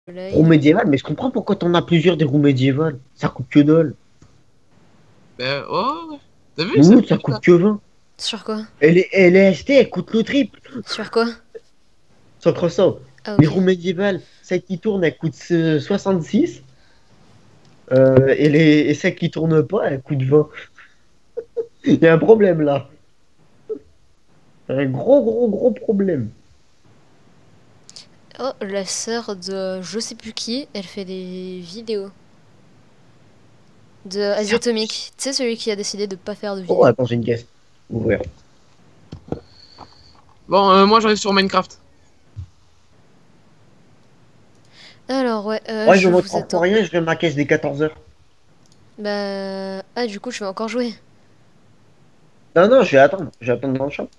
Roue live. médiévale, mais je comprends pourquoi t'en as plusieurs des roues médiévales. Ça coûte que dalle. Ben, oh, ouais. T'as vu, ça Ouh, ça pique coûte là. que 20. Sur quoi? Elle est achetée, elle coûte le triple. Sur quoi? Sans croissant. Ah, Les ok. roues médiévales, celle qui tourne, elle coûte 66. Et celle qui tourne pas, elle coûte 20. Il y a un problème là. Un gros problème. Oh, la sœur de je sais plus qui, elle fait des vidéos. De Ça- Asiatomique. Tu sais, celui qui a décidé de pas faire de Oh, vidéos. attends, j'ai une caisse. Ouvrir. Bon, moi j'arrive sur Minecraft. Alors, ouais, Ouais, je je me vous trompe pour attends. rien, je vais ma caisse des 14 heures. Bah. Ah, du coup, je vais encore jouer. Non, non, je vais attendre. Je vais attendre dans le shop.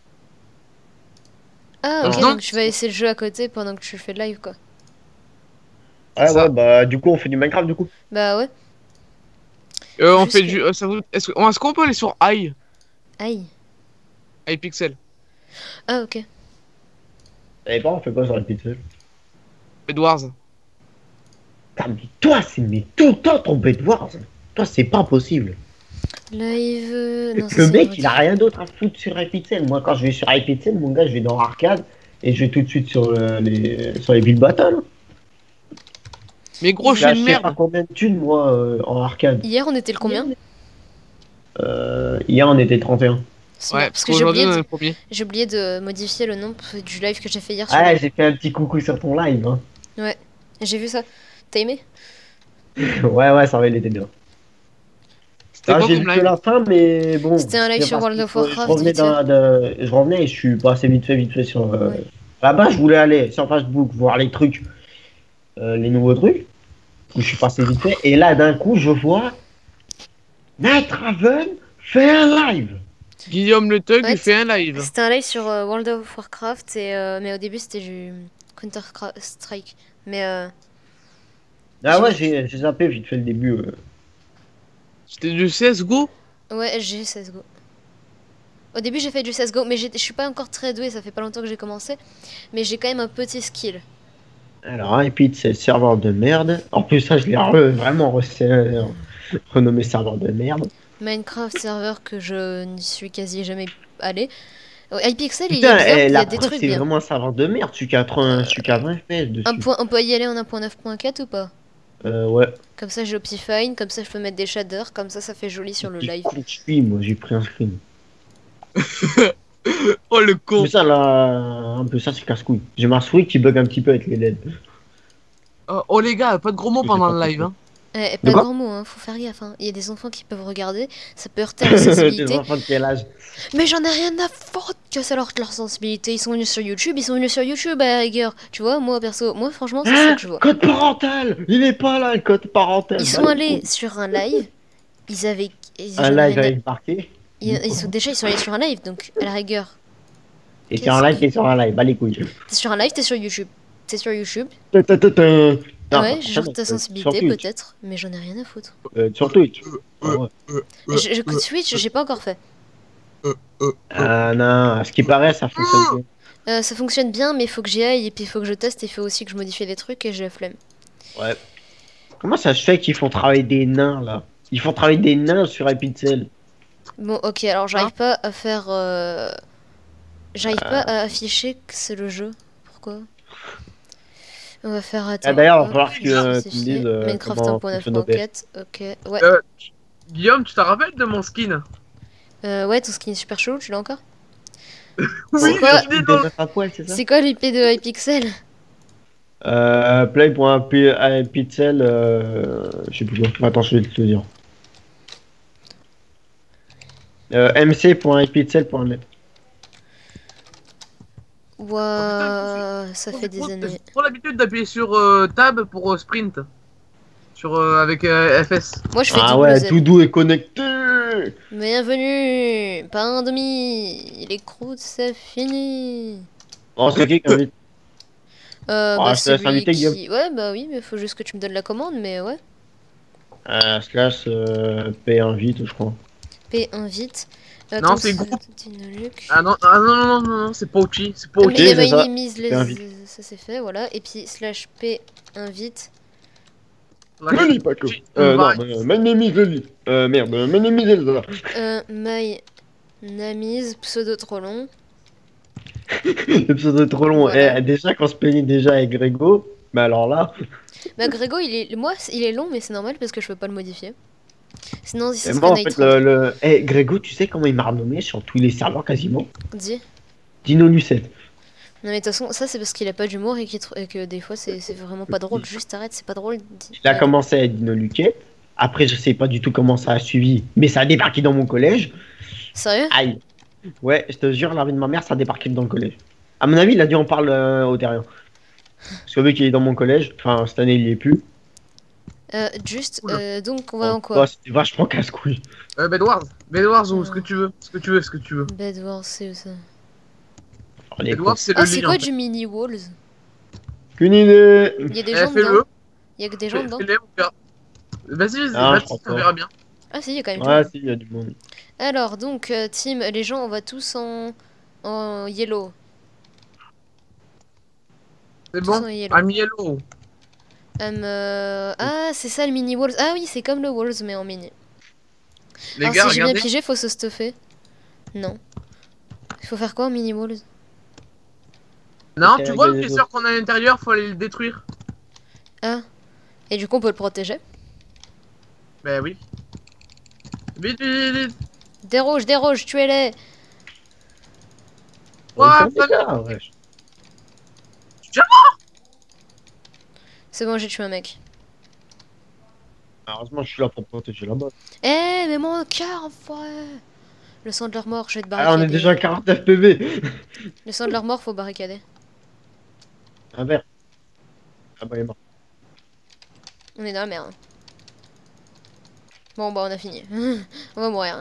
Ah, ok, Ah. Sinon, donc tu vas laisser le jeu à côté pendant que tu fais le live, quoi. c'est Ouais, ça. bah, du coup, on fait du Minecraft, du coup. Bah, ouais. On fait Juste que. du. Est-ce qu'on peut aller sur Aïe. iPixel? Ah, ok. Et pas, on fait quoi sur les pixels? Edwards. Ah, mais toi, c'est mais tout le temps ton Bedwars. Toi, c'est pas possible. Live. Non, ça Le c'est une mec, il a rediff. rien d'autre à foutre sur iPixel. Moi, quand je vais sur iPixel, mon gars, je vais dans Arcade et je vais tout de suite sur sur les Build Battle. Mais gros, je Là, suis je une sais pas merde. combien de thunes, moi, en arcade. Hier, on était le combien? Hier, on était 31. Smart. Ouais, Parce parce que qu'aujourd'hui, on est le premier. j'ai oublié de modifier le nom du live que j'ai fait hier sur Ah, le. j'ai fait un petit coucou sur ton live. Hein. Ouais. J'ai vu ça. T'as aimé? Ouais, ça va, il était bien. C'était Ah, quoi j'ai comme vu que live? la fin, mais bon, C'était un live c'est sur parce World que of je Warcraft, revenais vite fait. je revenais et je suis passé vite fait sur. Ouais. Là-bas, je voulais aller sur Facebook voir les trucs, les nouveaux trucs. Où je suis passé vite fait. Et là, d'un coup, je vois Night Raven fait un live. Guillaume Le Thug, il Ouais, fait un live. c'était un live sur World of Warcraft, mais au début c'était du Counter-Strike. Mais Ah ouais, j'ai. j'ai zappé vite fait le début. C'était du CSGO. Ouais, j'ai CSGO. Au début j'ai fait du CSGO, mais je suis pas encore très doué, ça fait pas longtemps que j'ai commencé. Mais j'ai quand même un petit skill. Alors, Rapid, c'est le serveur de merde. En plus, ça, je l'ai vraiment renommé serveur de merde. Minecraft serveur que je n'y suis quasi jamais allé. Hypixel il est Putain, bien, il y a la des preuve, trucs c'est bien. vraiment un serveur de merde. Je suis qu'à 20 FPS dessus. On peut y aller en 1.9.4 ou pas? Ouais. Comme ça j'ai Optifine, comme ça je peux mettre des shaders, comme ça fait joli sur le Petit live. con de suis, moi, j'ai pris un screen. Oh le Mais con. ça, là, un peu ça, c'est casse-couille. J'ai ma souris qui bug un petit peu avec les LED. Oh les gars, pas de gros mots Je sais pendant pas le live, pourquoi. hein. De Pas de quoi? grands mots, hein, faut faire gaffe. Hein. Il y a des enfants qui peuvent regarder, ça peut heurter leur Des sensibilité. enfants de quel âge? Mais j'en ai rien à foutre que ça leur heurte leur sensibilité. Ils sont venus sur YouTube, à la rigueur. Tu vois, moi perso, moi franchement, c'est ça Hein? que je vois. Code parental! Il est pas là, le code parental. Ils Bah, sont les allés couilles. sur un live, ils avaient. Un J'en ai live rien à. avec parquet. Déjà, ils sont allés sur un live, donc à la rigueur. Et sur un live, t'es sur un live. Bah, les couilles. T'es sur un live, t'es sur YouTube. T'es sur YouTube. Ta. Non, pas Ouais, j'ai genre forcément. ta Sur sensibilité Twitch. peut-être, mais j'en ai rien à foutre. Sur Twitch. Ah ouais. Je coûte Switch, j'ai pas encore fait. Ah non, à ce qui paraît, ça fonctionne bien. Ça fonctionne bien, mais il faut que j'y aille, et puis il faut que je teste, et il faut aussi que je modifie des trucs, et j'ai la flemme. Ouais. Comment ça se fait qu'ils font travailler des nains là? Ils font travailler des nains sur iPixel. Bon, ok, alors j'arrive Hein? pas à faire. J'arrive pas à afficher que c'est le jeu. Pourquoi? On va faire. Ah, Attends. d'ailleurs, il va Hop, falloir que tu me spécifier. dises Minecraft comment fonctionne OBS. 1.9.4, ok. Ouais. Guillaume, tu te rappelles de mon skin? Ouais, ton skin est super chelou, tu l'as encore? Oui, quoi je l'ai Des dans meufs à poil, c'est ça? C'est quoi l'IP de Hypixel? Play.pixel, je sais plus quoi. Attends, je vais te le dire. mc.ipixel.net. Ouah, ça fait des années. J'ai trop l'habitude d'appuyer sur Tab pour sprint. Sur, avec FS. Moi je fais Ah double ouais, Z. tout doux est connecté. Bienvenue, pas un demi. Les croûtes, c'est fini. Oh, c'est qui qui invite? Bah Ah, je te laisse celui inviter, Guillaume. qui. Ouais, bah oui, mais faut juste que tu me donnes la commande, mais ouais. Slash P invite, je crois. P invite. Non, c'est groupe. Dinoluc. Ah non, ah non, non, non, non, c'est Pouchy. C'est Ah, mais Pouchy. les c'est ça. minimise les... Fais invite. Ça c'est fait, voilà. Et puis slash P invite. Loli, Paco. Non, my name is Loli. Merde, my name is Elsa. My namise pseudo trop long. Le pseudo est trop long. Voilà. Eh, déjà, quand on se plaignait déjà avec Grégo, mais alors là, Bah Grégo il est long mais c'est normal parce que je peux pas le modifier. Sinon il et se moi, en serait fait, Nitro. Eh, Grégo, tu sais comment il m'a renommé sur tous les serveurs quasiment? Dis. Dino Lucette. Non mais de toute façon ça c'est parce qu'il a pas d'humour et, et que des fois c'est vraiment pas drôle. Juste arrête, c'est pas drôle. Il a commencé à être Dino Luquette. Après, je sais pas du tout comment ça a suivi, mais ça a débarqué dans mon collège. Sérieux? Aïe. Ouais, je te jure, la vie de ma mère, ça a débarqué dans le collège. À mon avis, il a dû en parler au terrien. Parce que vu qu'il est dans mon collège, enfin, cette année, il y est plus. Juste, Oula. donc on va en Oh, quoi? c'était vachement casse-couille. Bedwars. Bedwars ou ce que tu veux. Ce que tu veux, ce que tu veux. Bed Wars, c'est où ça? Oh, les Bedwars, cons. c'est le Ah c'est lit. quoi en du mini walls? Qu'une idée. Il y a des fait. gens Fais-le. dedans? Il y a que des gens dedans? Fais-le, on verra. Vas-y, vas-y, Ah, je vas-y, crois on pas. verra bien. Ah si, il y a quand même du Ouais, monde. si, il y a du monde. Alors donc team, les gens on va tous en yellow. C'est Tous bon. en yellow. I'm yellow. Ah c'est ça le mini walls. Ah oui c'est comme le walls mais en mini. Les Alors gars, si j'ai bien regardez. pigé faut se stuffer. Non. Il faut faire quoi en mini walls? Non, Ok, tu vois le regardez caisseur qu'on a à l'intérieur, faut aller le détruire. Ah. Et du coup on peut le protéger. Bah oui. Vite, vite, vite. Déroge, tuez-les. Ouah, Ça va, wesh. C'est bon j'ai tué un mec. Heureusement, je suis là pour protéger la base. Eh mais mon cœur enfoiré. Le sang de leur mort, je vais te Ah, on barricader. est déjà à 40 FPV. Le sang de leur mort faut barricader. Un verre. Ah bah, il est mort. On est dans la merde. Bon bah on a fini. On va mourir.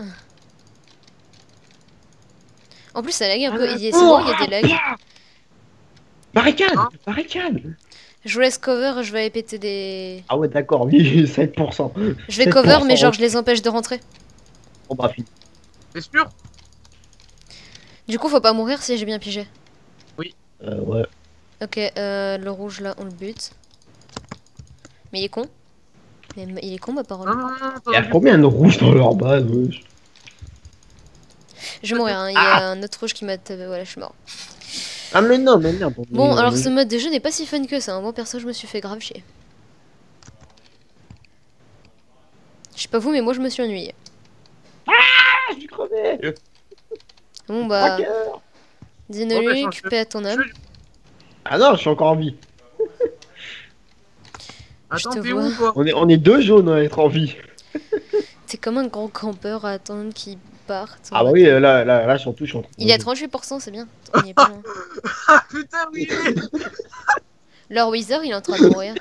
En plus ça lag un peu. C'est bon, il y a des lags. Barricade. Hein? Barricade. Je vous laisse cover, je vais aller péter des... Ah ouais, d'accord, oui, 7%. Je vais cover 7%, mais genre ok. je les empêche de rentrer. Bon bah, fini. T'es sûr? Du coup faut pas mourir si j'ai bien pigé. Ouais. Ok, le rouge là on le bute. Mais il est con. Mais il est con ma parole. Non, non, non, Il y a non, combien de rouges dans leur base, wesh? Je vais mourir, hein. Il y a un autre rouge qui m'a tapé. Voilà, je suis mort. Ah mais non, mais merde. Bon, mais- alors ce mode de jeu n'est pas si fun que ça. Hein. Moi perso, je me suis fait grave chier. Je sais pas vous, mais moi je me suis ennuyé. Ah, je suis crevé. Bon bah, Hacker. Dinoluc, change de- paix à ton âme. Ah non, je suis encore en vie. Je Attends, te t'es vois. où, toi? On est deux jaunes à être en vie. T'es comme un grand campeur à attendre qu'il parte. Ah bah oui, là, surtout, je suis en train de... Il est à 38%, c'est bien. On y est pas loin. Ah putain, oui! Lord Wither, il est en train de mourir.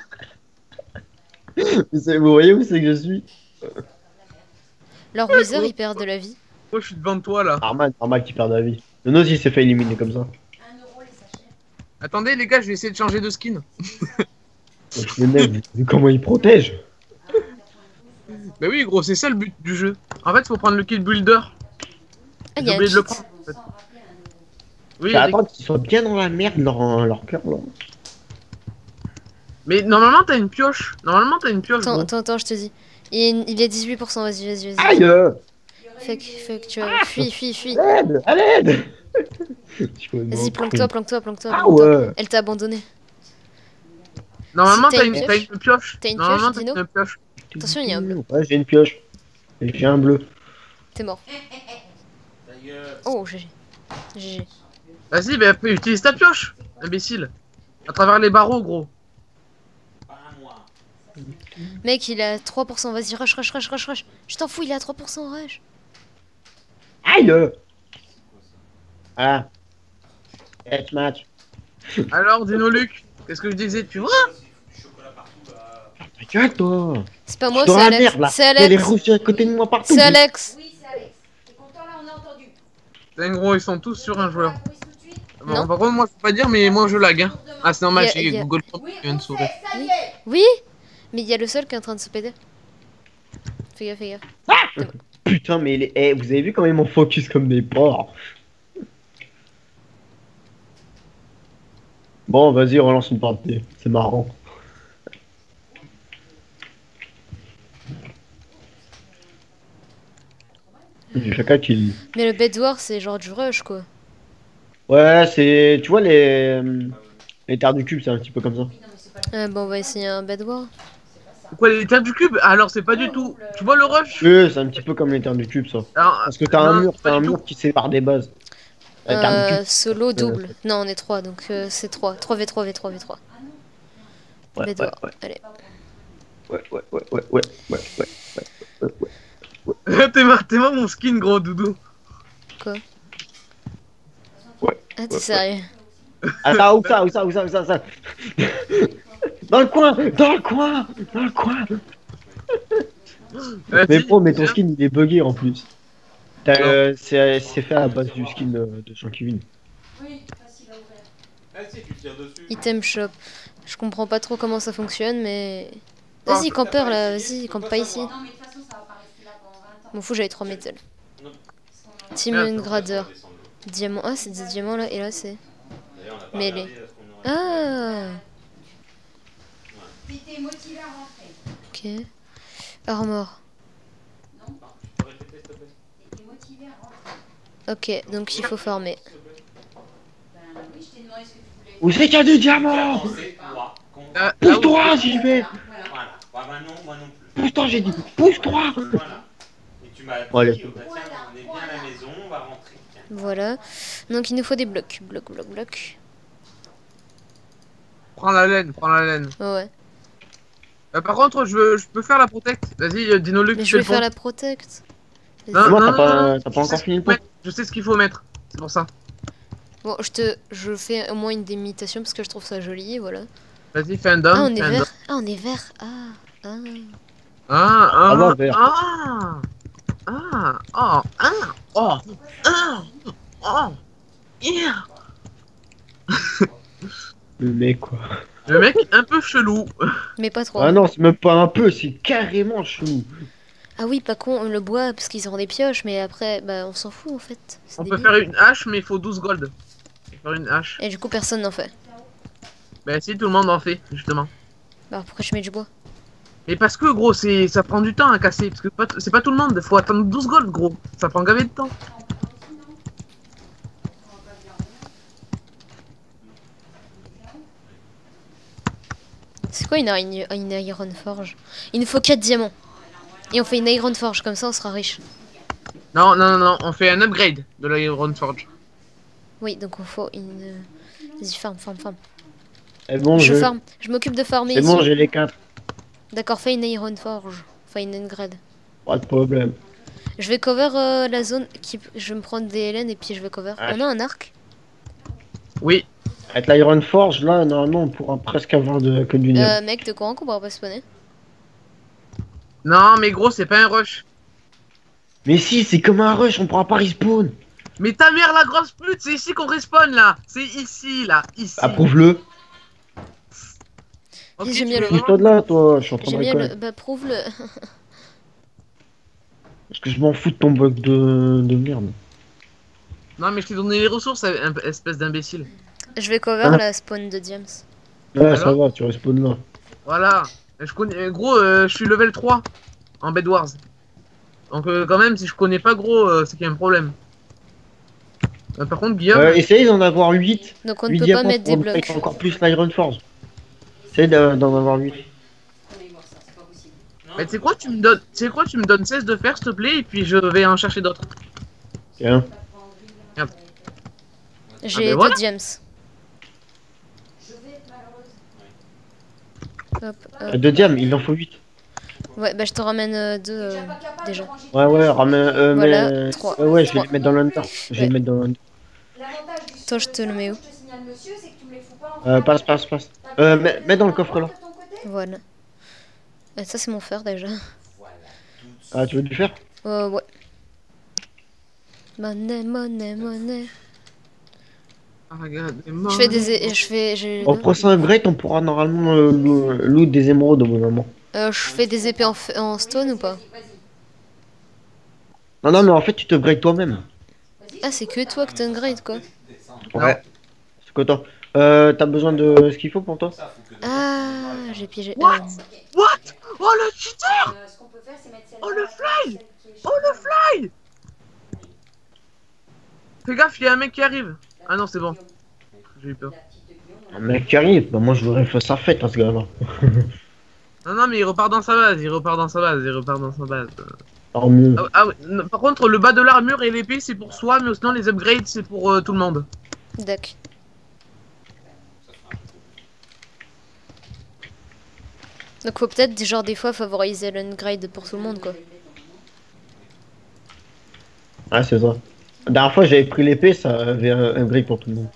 Vous voyez où c'est que je suis? Lord Wither, il perd de la vie. Moi, je suis devant toi, là. Normal qui perd de la vie. Nono aussi s'est fait éliminer comme ça. Attendez, les gars, je vais essayer de changer de skin. Donc, les mecs, vu comment ils protègent. Bah oui, gros, c'est ça le but du jeu. En fait, faut prendre le kit builder. Ah, il y J'ai a un oublié de le cheat. prendre. En fait. Oui, Faut attendre qu'ils soient bien dans la merde, leur cœur, là. mais normalement, t'as une pioche. Normalement, t'as une pioche. Attends, gros. attends, je te dis. Il est 18%, vas-y. Aïe! Fuck, tu vois. Fuis. À l'aide! Vas-y, planque-toi. Ah ouais! Elle t'a abandonné. Normalement, Si t'as une pioche. T'as une Normalement, pioche, t'as Dino une pioche. Attention, il y a un bleu. Ouais, j'ai une pioche. Et j'ai un bleu. T'es mort. Oh, GG. Vas-y, bah utilise ta pioche, imbécile. À travers les barreaux, gros. Mec, il est à 3%. Vas-y, rush. Je t'en fous, il est à 3% rush. Aïe! Voilà. Deathmatch. Alors, Dinoluc, qu'est-ce que je disais, tu vois? T'inquiète, toi! C'est pas moi, Je suis c'est dans la Alex. merde, là. C'est Il y a les Alex. rouges à côté de moi partout. C'est Alex. Oui, c'est Alex. T'es content là, on a entendu. Putain, gros, ils sont tous sur un joueur. Oui, tout de suite. Bon, Non. par contre, moi, je peux pas dire, mais moi, je lag. Hein. Ah, c'est normal, Y a- j'ai y a- Google Chrome Oui, qui vient de on s'ouvrir. sait, ça y est. Oui, mais il y a le sol qui est en train de se péter. Fais gaffe. Putain! putain, mais vous avez vu quand même on focus comme des porcs. Bon, vas-y, relance une partie. C'est marrant. J'ai chacun qui... Mais le Bed Wars, c'est genre du rush, quoi. Ouais, c'est... Tu vois, les terres du cube, c'est un petit peu comme ça. Bon, on va essayer un Bed War. Quoi, les terres du cube? Alors, c'est pas du tout. Tu vois le rush? Oui, c'est un petit peu comme les terres du cube, ça. Alors, Parce que t'as un non, mur, pas t'as un du mur qui sépare des bases. La terre du cube. Solo, double. Non, on est 3, donc c'est 3. 3v3, v3, v3. Ouais, Bed ouais, War. ouais. Allez. Ouais. T'es moi mon skin, gros doudou. Quoi? Ouais. Ah, t'es sérieux? Ah, ça, où ça? Dans le coin! Dans le coin! Dans le coin! Mais Vas-y, bon, mais ton viens. skin, il est bugué en plus. C'est fait à la base du skin de Jean-Kevin. Oui, facile à ouvrir. Ah si, tu tires dessus. Item shop. Je comprends pas trop comment ça fonctionne, mais. Ah, Vas-y, campeur là, vas-y, campe pas ici. Non, mais de toute façon, ça va pas rester là pendant 20 ans. M'en fous, j'avais 3 métals. Non. Team Merde. Grader. Diamant. Ah, c'est des diamants là, et là c'est. D'ailleurs, on a pas Mêlé. regardé ce qu'on aurait Ah! T'étais motivé à rentrer. Ok. Armor. Tu peux répéter, s'il te plaît? T'étais motivé à rentrer. Ok, donc il faut farmer. Ben oui, je t'ai demandé ce que tu voulais. Où c'est qu'il y a du diamant? Avancez, droit, compte. Là où- Pousse-toi, j'y vais! Voilà. Voilà. Ouais, bah non, moi non plus. Pousse-toi, j'ai dit! Pousse-toi! Voilà. Et tu m'as dit, Voilà. bah, tiens, on est bien à la maison, on va rentrer. Tiens. Voilà. Donc il nous faut des blocs. Bloc. Prends la laine, prends la laine. Ouais. Par contre, je peux faire la protect. Vas-y, Dino-Luc, Mais tu je fais vais le faire pont. la protect. Non, C'est bon, non, t'as pas, non, t'as pas encore fini le pont? Je sais ce qu'il faut mettre. C'est pour ça. Bon, je fais au moins une démitation parce que je trouve ça joli, voilà. Vas-y, fais un dom. Ah, on est fais un dom. vert. Ah, on est vert. Ah. Ah, va, vert. Yeah. Le mec, quoi. Le mec un peu chelou. Mais pas trop. Ah non, c'est même pas un peu, c'est carrément chelou. Ah oui, pas con, le bois, parce qu'ils ont des pioches, mais après, bah on s'en fout en fait. C'est On peut débile. faire une hache, mais il faut 12 gold. On peut faire une hache. Et du coup, personne n'en fait. Bah si, tout le monde en fait, justement. Bah pourquoi je mets du bois? Mais parce que gros, ça prend du temps à casser. Parce que c'est pas tout le monde. Faut attendre 12 gold, gros. Ça prend gavé de temps. C'est quoi une Iron Forge? Il nous faut 4 diamants. Et on fait une Iron Forge, comme ça on sera riche. Non. On fait un upgrade de l'Iron Forge. Oui, donc il faut une... Vas-y, farm. C'est bon, Je farm. Je m'occupe de farmer c'est ici. bon, j'ai les 4. D'accord, fais une Iron Forge. Enfin, une upgrade. Pas de problème. Je vais cover la zone. Je vais me prendre des LN et puis je vais cover. Ah. On a un arc? Oui. Avec l'Iron Forge, là, normalement, on pourra presque avoir que du diamant. Mec, t'es courant qu'on pourra pas spawner? Non, mais gros, c'est pas un rush. Mais si, c'est comme un rush, on pourra pas respawn. Mais ta mère, la grosse pute, c'est ici qu'on respawn là. C'est ici, là. Ici. Approuve-le. Ok, J'aime tu bien veux le- vraiment- Pousse-toi de là, toi, je suis en train de J'aime bien récoler. le. Bah, prouve-le. Parce que je m'en fous de ton bug de merde. Non, mais je t'ai donné les ressources, espèce d'imbécile. Je vais cover Hein la spawn de Diams. Ouais, ça Alors va, tu respawn là. Voilà. Je connais, gros, je suis level 3 en Bed Wars. Donc, quand même, si je connais pas gros, c'est qu'il y a un problème. Par contre, Guillaume, Essaye d'en avoir 8. Donc on ne 8 peut pas diamants mettre des pour blocs. encore plus l'Iron Forge. Essaye d'en avoir 8. On va voir ça, c'est pas possible. mais tu sais quoi, tu me donnes 16 de fer, s'il te plaît, et puis je vais en chercher d'autres. Tiens. J'ai ben 2 voilà. Diams. Je vais être malheureuse. Hop. De diam, il en faut 8. Ouais, bah je te ramène 2 Déjà pas capable déjà. de ranger Ouais, tout ouais, le ramène. Voilà, mais... 3. Ouais, je vais les mettre dans l'under. Je vais Ouais. les mettre dans l'under. L'avantage du Toi, je te le mets où? Je te signale, monsieur, c'est que tu me les fous pas en Passe. Mets dans le coffre là. Voilà. Ça c'est mon fer déjà. Ah, tu veux du faire? Ouais. Monnaie. Ah, regardez-moi. Je fais des. Je fais. Au prochain upgrade, on pourra normalement loot des émeraudes au bout d'un moment. Je fais des épées en stone ou pas? Non, non, mais en fait, tu te grades toi-même. Ah, c'est que toi que t'upgrades quoi. Ouais. C'est que toi. T'as besoin de ce qu'il faut pour toi? Ah, j'ai piégé. What? What? Oh le cheater! Ce qu'on peut faire, c'est mettre Oh le fly! celle qui est Oh le fly! Fais gaffe, il y a un mec qui arrive. Ah non, c'est bon. J'ai eu peur. Un mec qui arrive, bah moi je voudrais faire sa fête à ce gars-là. Non, non, mais il repart dans sa base, il repart dans sa base, il repart dans sa base. Tant mieux. Ah, ouais, non, par contre, le bas de l'armure et l'épée, c'est pour soi, mais sinon les upgrades, c'est pour tout le monde. D'accord. Donc faut peut-être genre des fois favoriser l'upgrade pour tout le monde quoi. Ah, c'est ça. La dernière fois, j'avais pris l'épée, ça avait un grille pour tout le monde.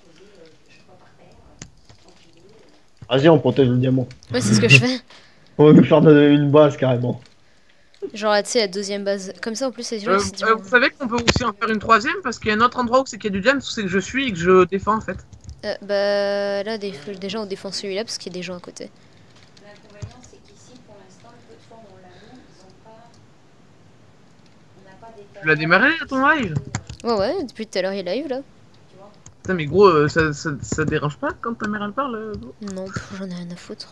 Vas-y, on protège le diamant. Ouais, c'est ce que je fais. On va nous faire une base carrément. Genre tu sais la deuxième base. Comme ça en plus les gens ils se disent, Vous savez qu'on peut aussi en faire une troisième, parce qu'il y a un autre endroit où c'est qu'il y a du diamant, c'est que je suis et que je défends en fait. bah là déjà on défend celui-là parce qu'il y a des gens à côté. L'inconvénient, c'est qu'ici, pour l'instant, le peu de fois où on l'a mis, ils ont pas. On n'a pas d'état. Tu l'as démarré ton live? Ouais ouais, depuis tout à l'heure il est live là. Putain, mais gros, ça dérange pas quand ta mère elle parle gros. Non, j'en ai rien à foutre.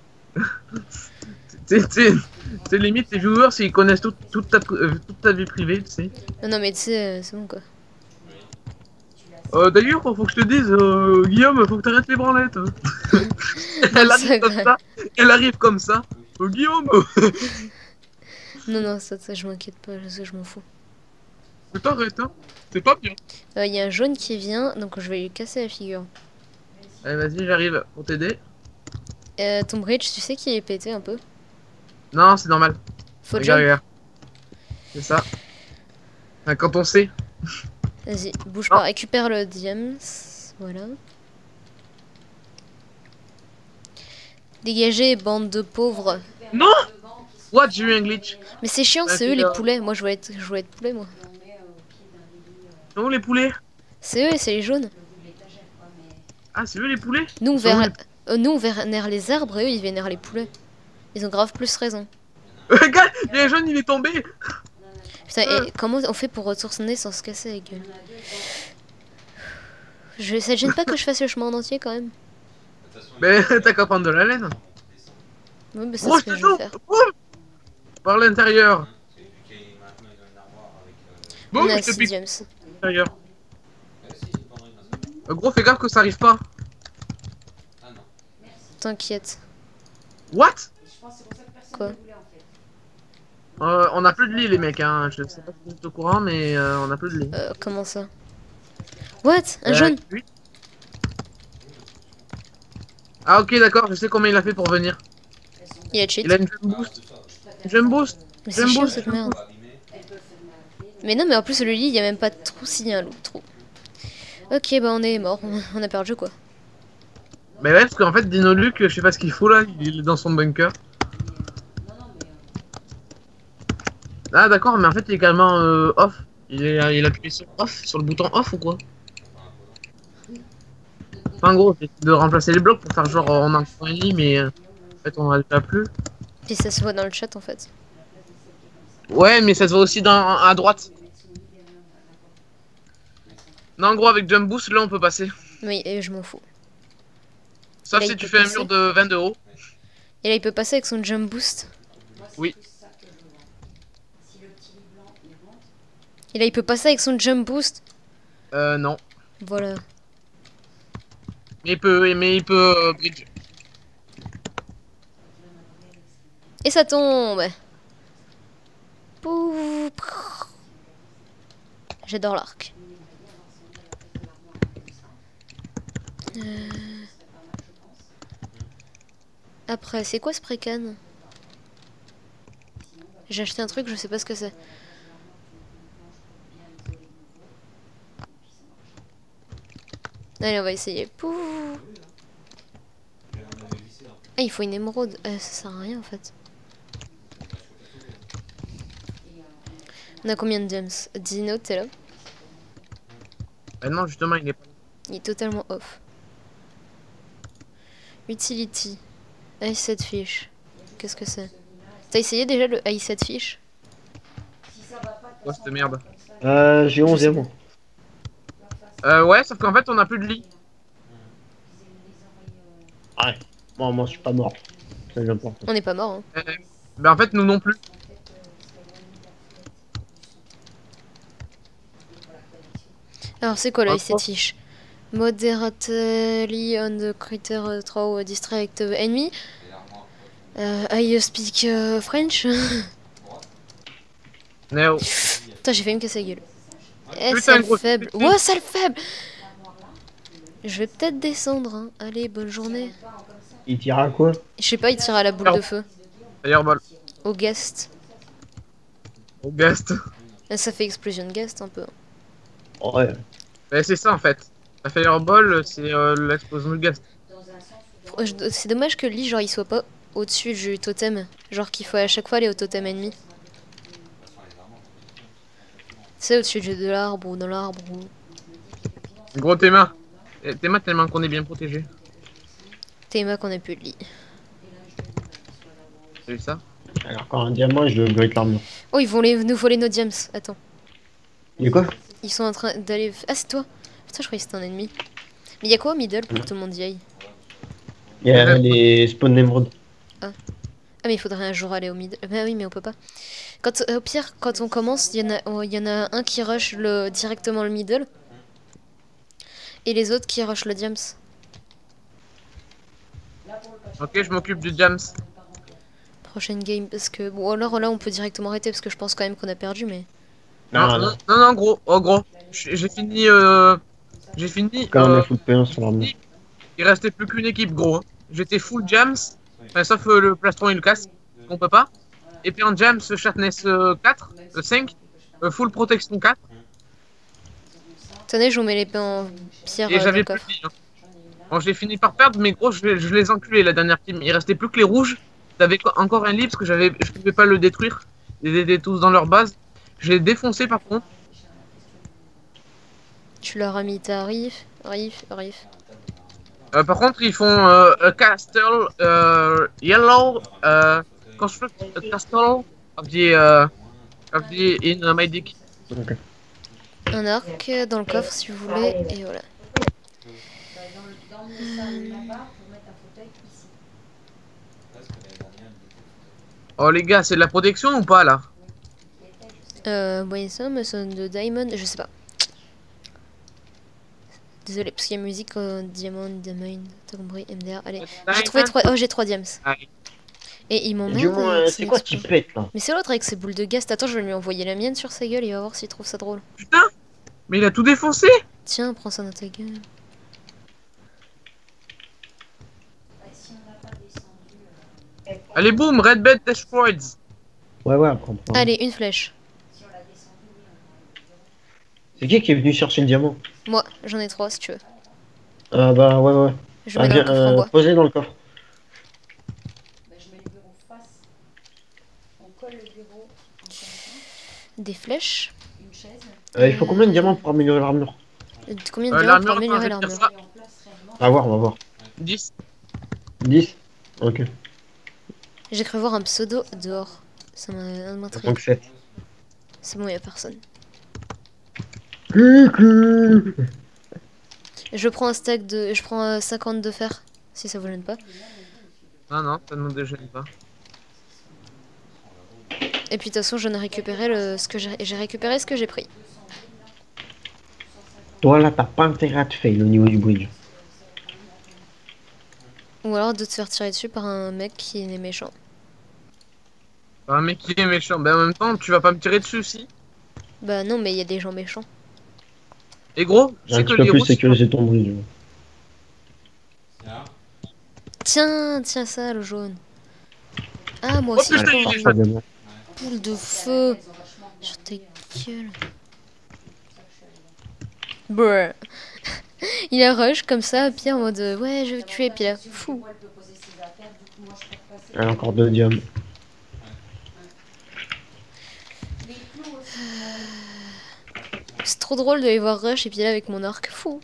C'est limite les joueurs s'ils connaissent toute ta vie privée, tu sais. Non non mais tu sais, c'est bon quoi. D'ailleurs, faut que je te dise, Guillaume, faut que t'arrêtes les branlettes. Elle arrive comme ça, elle arrive comme ça. Guillaume, Non non ça je m'inquiète pas, je m'en fous. t'arrêtes, hein. C'est pas bien. Il y a un jaune qui vient, donc je vais lui casser la figure. Allez, vas-y, j'arrive pour t'aider. Ton bridge, tu sais qu'il est pété un peu. Non, c'est normal. Faut le Regarde, jump. regarde. C'est ça. Ah, quand on sait. Vas-y, bouge Non. pas, récupère le diams. Voilà. Dégagez, bande de pauvres. Non. What, j'ai eu un glitch. Mais c'est chiant, c'est eux les poulets. Moi je voulais être poulet moi. Non, les poulets. C'est eux et c'est les jaunes. Ah, c'est eux les poulets. Nous on, Ils sont où, nous on vénère les arbres et eux ils vénèrent les poulets. Ils ont grave plus raison. Regarde, il y a un jaune, il est tombé. Putain, et comment on fait pour retourner sans se casser la gueule? Ça te gêne pas que je fasse le chemin en entier quand même? Mais t'as qu'à prendre de la laine. Oui, mais c'est Gros, ce je que te je vais chauffe. faire. Par l'intérieur. Bon, On a je te 6 pique diams. l'intérieur. Gros, fais gaffe que ça arrive pas. T'inquiète. What? Quoi? On a plus de lit, les mecs, hein. Je sais pas si vous êtes au courant, mais on a plus de lit. Comment ça? What? Un jaune? Oui. Ah, ok, d'accord, je sais combien il a fait pour venir. Il a cheat. Il a une jump boost. Une jump boost. Mais c'est Jump chiant boost, cette jump merde. Mais non, mais en plus le lit, il y a même pas de trou s'il y a un loup trou. Ok, bah on est mort, on a perdu quoi. Mais ouais, parce qu'en fait, Dinoluc, je sais pas ce qu'il fout là, il est dans son bunker. Ah, d'accord, mais en fait, il est carrément off. Il a appuyé sur off, sur le bouton off ou quoi? Enfin, en gros, c'est de remplacer les blocs pour faire genre on a un lit, mais en fait, on n'arrive pas plus. Puis ça se voit dans le chat en fait. Ouais, mais ça se voit aussi à droite. Non, en gros, avec Jump Boost, là, on peut passer. Oui, et je m'en fous. Sauf Là, si il tu peut fais un passer. mur de 20 de haut. Et là, il peut passer avec son jump boost. Oui. Et là, il peut passer avec son jump boost. Non. Voilà. Mais il peut bridge. Et ça tombe. Pouf. J'adore l'arc. Après, c'est quoi ce précan? J'ai acheté un truc, je sais pas ce que c'est. Allez, on va essayer. Pouf. Ah, il faut une émeraude. Ça sert à rien en fait. On a combien de gems? Dino, t'es là? Ah non, justement, il est pas. Il est totalement off. Utility. i7 fish. Qu'est-ce que c'est? T'as essayé déjà le i7 fish? Si ça va pas, quoi cette merde? J'ai 11 diamants. Ouais, sauf qu'en fait, on a plus de lit. Ouais. Moi, je suis pas mort. C'est important. On n'est pas mort. Hein. Ben en fait, nous non plus. Alors, c'est quoi là, Ah, cette fiche? Moderately on the critter throw distract enemy. I speak French. Néo. Putain, j'ai failli me casser la gueule. Eh, Putain, sale gros, faible. putain. Ouais, sale faible. Je vais peut-être descendre. Hein. Allez, bonne journée. Il tire à quoi? Je sais pas, il tire à la boule de feu. Fireball. Au guest. Au guest. Ça fait explosion de guest un peu. Ouais. Ben c'est ça en fait. La fireball, c'est l'explosion de guest. C'est dommage que le lit, genre, il soit pas au-dessus du totem. Genre qu'il faut à chaque fois aller au totem ennemi. C'est au-dessus de l'arbre ou dans l'arbre ou... Gros, tes mains. Tes mains tellement qu'on est bien protégé. Théma qu'on a plus de lit. T'as vu ça? Alors, quand un diamant, je break l'armure. Oh, ils vont nous voler nos diams. Attends. Il y a quoi? Ils sont en train d'aller... Ah, c'est toi. Putain, je croyais que c'était un ennemi. Mais il y a quoi au middle pour que tout le monde y aille? Il y a les spawn d'émeraude. Ah, mais il faudrait un jour aller au middle. Bah oui, mais on peut pas. Quand, au pire, quand on commence, il y en a un qui rush directement le middle. Et les autres qui rush le diams. Ok, je m'occupe du jams. Prochaine game, parce que... Bon, alors là, on peut directement arrêter, parce que je pense quand même qu'on a perdu, mais... Non, gros. Oh, gros. J'ai fini. J'ai fini. Quand on a full payant sur l'armure. Il restait plus qu'une équipe, gros. J'étais full jams. Enfin, sauf le plastron et le casque. On peut pas. Et puis en jams, sharpness 4, 5. Full protection 4. Tenez, je vous mets l'épée en pierre Et dans le j'avais plus coffre. de vie. Hein. Bon, j'ai fini par perdre, mais gros, je les enculés la dernière team. Il restait plus que les rouges. J'avais encore un lit parce que je pouvais pas le détruire. Ils étaient tous dans leur base. Je l'ai défoncé par contre. Tu leur as mis ta riff. Par contre, ils font a castle yellow construct a castle of the in my dick. Ok. Un arc dans le coffre si vous voulez, et voilà. Dans le message là-bas, pour mettre un fauteuil ici. Oh les gars, c'est de la protection ou pas là? Voyez ça, me sonne de Diamond, je sais pas. Désolé, parce qu'il y a musique Diamond, t'as compris, MDR, allez. J'ai trouvé 3, oh j'ai 3 diams. Allez. Et ils m'emmerdent. Dis-moi, avec c'est son quoi expo. qui pète là? Mais c'est l'autre avec ses boules de gaz. Attends, je vais lui envoyer la mienne sur sa gueule, il va voir s'il trouve ça drôle. Putain, mais il a tout défoncé. Tiens, prends ça dans ta gueule. Si on n'a pas descendu, Allez boum, red bed destroyed. Ouais, on comprend. Allez, une flèche. si on l'a descendu, oui, on C'est qui est venu chercher le diamant? Moi, j'en ai 3 si tu veux. Ah bah ouais. Je mets dans le coffre en bois. Posez dans le coffre. ben, je mets le bureau face. On colle le bureau en comme ça, Des flèches. une chaise, Il faut combien de diamants pour améliorer l'armure? Combien de diamants pour l'armure, améliorer attends, je vais l'armure dire ça. et on place réellement. On va voir. 10. 10. Ok. J'ai cru voir un pseudo dehors. Ça m'intrigue. Donc 7. C'est bon, y a personne. Je prends un stack de. Je prends 50 de fer, si ça vous gêne pas. Non, ça ne nous déjeune pas. Et puis de toute façon, j'en ai récupéré ce que j'ai récupéré ce que j'ai pris. Toi là, t'as pas intérêt à te fail au niveau du bridge. Ou alors de te faire tirer dessus par un mec qui est méchant. Un mec qui est méchant. Ben en même temps, tu vas pas me tirer dessus si. Bah non, mais il y a des gens méchants. Et gros, J'ai un c'est petit que peu les plus rouges. sécurisé ton bridge. Tiens, ça, le jaune. Ah, moi Oh, aussi, putain, je il prends est une Pas de diamant. boule de feu. Sur ta gueule. Brr. Il a rush comme ça, puis en mode ouais, je vais tuer, puis là, fou. Elle peut poser ses affaires, du coup, moi, je peux passer. Elle a encore 2 diamants. Les clous aussi. C'est trop drôle de les voir rush et puis là avec mon arc, fou.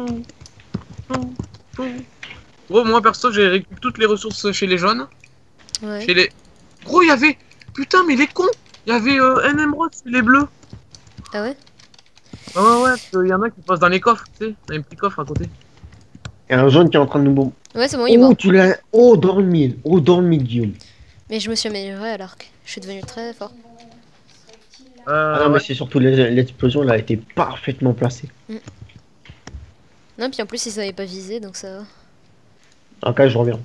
Gros, moi perso, j'ai récupéré toutes les ressources chez les jaunes. Ouais. Chez les... Gros, il y avait... Putain, mais les cons. Il y avait un émeraude chez les bleus. Ah ouais? Ah ouais, ouais, il y en a qui passent dans les coffres, tu sais. Dans les petits coffres à côté. Il y a un jaune qui est en train de nous bomber. Ouais, c'est bon, il est mort. Oh, tu l'as. Oh, dans le mid. Oh, dans le mid, Guillaume. Mais je me suis amélioré à l'arc. Je suis devenu très fort. Ah non, mais Ouais. c'est surtout l'explosion, elle a été parfaitement placée. Non, puis en plus, ils savaient pas viser, donc ça va. Ok, je reviens.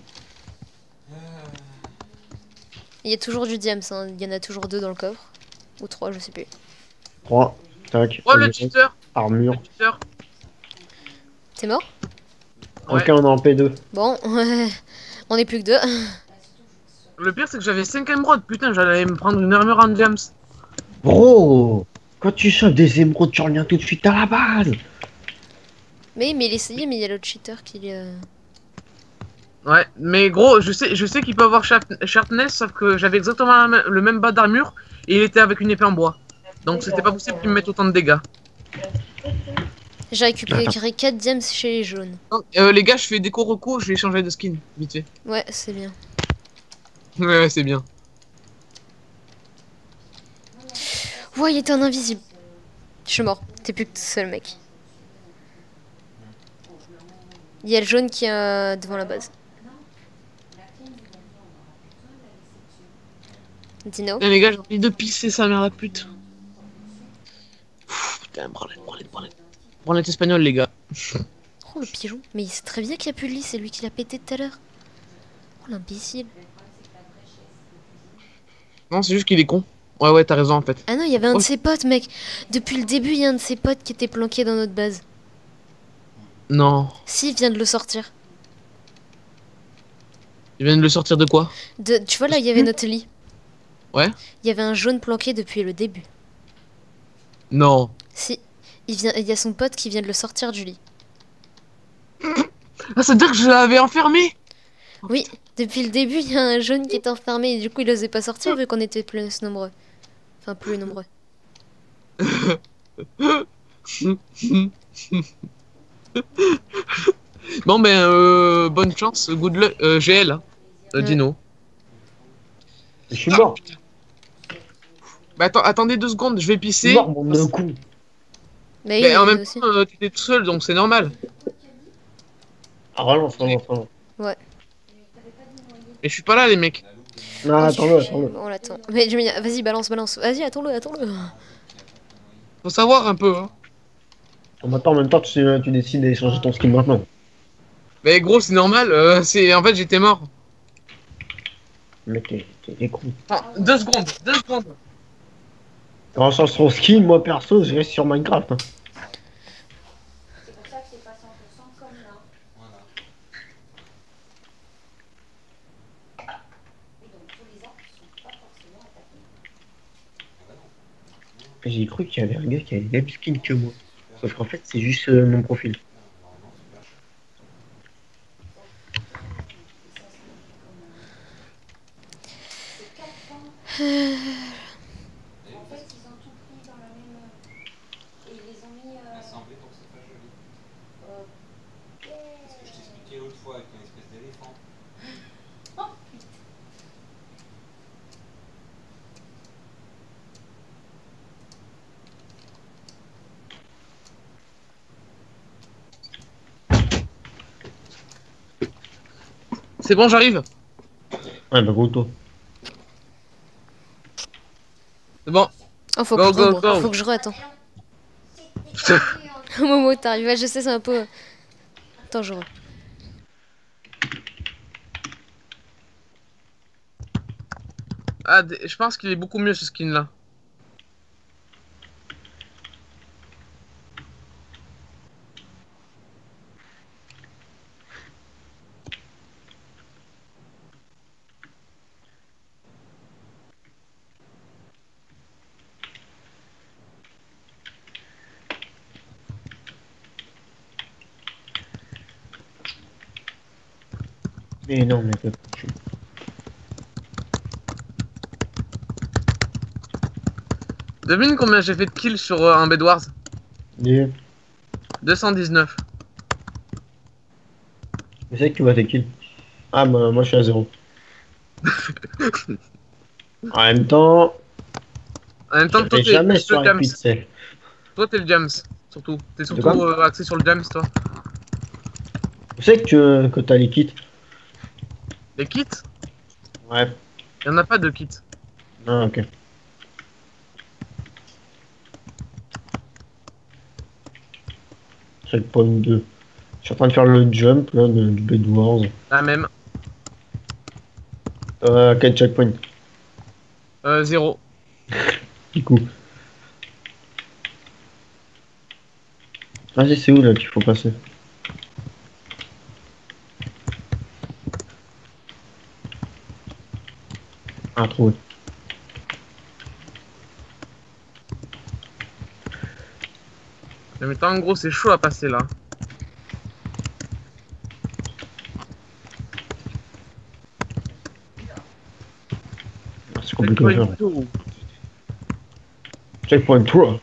Il y a toujours du diams, hein. Il y en a toujours 2 dans le coffre. Ou 3, je sais plus. 3. Tac. Oh, le cheater. Le Armure. cheater. T'es mort? Ouais. Ok, on est en P2. Bon, on est plus que 2. Le pire, c'est que j'avais 5 émeraudes. Putain, j'allais me prendre une armure en diams. Bro, quand tu chopes des émeraudes, tu reviens tout de suite à la base. Mais il essayait, mais il y a l'autre cheater qui... Ouais, mais gros, je sais qu'il peut avoir sharpness, sauf que j'avais exactement le même bas d'armure et il était avec une épée en bois. Donc c'était pas possible qu'il me mette autant de dégâts. J'ai récupéré 4 diams chez les jaunes. Donc, les gars, je fais déco reco, je vais changer de skin, vite fait. Ouais, c'est bien. Ouais, c'est bien. Ouais, il était en invisible. Je suis mort. T'es plus que tout seul, mec. Il y a le jaune qui est devant la base. Dino. Eh, les gars, j'ai envie de pisser sa mère la pute. Pff, putain, branlette espagnole, les gars. Oh, le pigeon. Mais il sait très bien qu'il n'y a plus de lit, c'est lui qui l'a pété tout à l'heure. Oh, l'imbécile. Non, c'est juste qu'il est con. Ouais, ouais, t'as raison en fait. Ah non, il y avait un de Oh. ses potes, mec. Depuis le début, il y a un de ses potes qui était planqué dans notre base. Non. Si, il vient de le sortir. Ils viennent de le sortir de quoi? Tu vois, là, il y avait notre lit. Ouais. Il y avait un jaune planqué depuis le début. Non. Si. Il y a son pote qui vient de le sortir du lit. Ah, ça veut dire que je l'avais enfermé? Oui, depuis le début, il y a un jaune qui est enfermé et du coup, il osait pas sortir vu qu'on était plus nombreux. Enfin, plus nombreux. Bon, ben, bonne chance, good luck, GL, hein, Ouais. Dino. Je suis mort. Bah, attendez 2 secondes, je vais Je pisser. suis mort, mon d'un coup. Mais Mais en il même aussi. temps, t'étais tout seul, donc c'est normal. Ah, relance, relance, relance. Et je suis pas là, les mecs. Non, attends-le, attends-le. Bon, on l'attend. Mais vas-y, balance, balance. Vas-y, attends-le, attends-le. Faut savoir un peu, hein. En même temps, tu décides d'aller changer ton skin maintenant. Mais gros, c'est normal, en fait, j'étais mort. Mec, t'es con. Ah, 2 secondes, 2 secondes. Quand on change son skin, moi perso, je reste sur Minecraft. Hein. C'est pour ça que c'est pas 100% comme là. Voilà. Oui, donc tous les arbres ne sont pas forcément attaqués. J'ai cru qu'il y avait un gars qui avait le même skin que moi. Sauf qu'en fait, c'est juste mon profil. C'est 4 ans. En fait, ils ont tout pris dans la même. Et ils les ont mis. Assemblé pour que ça fasse joli. Yeah. Ce que je t'expliquais l'autre fois avec une espèce d'éléphant. Oh putain. C'est bon, j'arrive. Ouais, bah, go, C'est bon. Oh, faut Go, que, go, go. faut que je re-attends. Momo, t'arrives. Ouais, je sais, c'est un peu. Attends, je re. Ah, je pense qu'il est beaucoup mieux ce skin là. Mais non, mais Devine combien j'ai fait de kills sur un Bed Wars? 219. Mais c'est que tu vois tes kills. Ah, bah, moi je suis à 0. En même temps, En même temps, toi, j'irai t'es jamais le sur un Jams. pixel. Toi, t'es le Jams, surtout. T'es De surtout quoi axé sur le Jams, toi. Tu sais que t'as les kits? Les kits? Ouais. Il y en a pas de kits. Ah, ok. Checkpoint 2. Je suis en train de faire le jump là, du Bed Wars. La même. Quel checkpoint? 0. Du coup. Vas-y, c'est où là qu'il faut passer? Ah, trouvé. Mais en gros, c'est chaud à passer là. Ah, c'est compliqué à faire. Checkpoint 2. Checkpoint 3.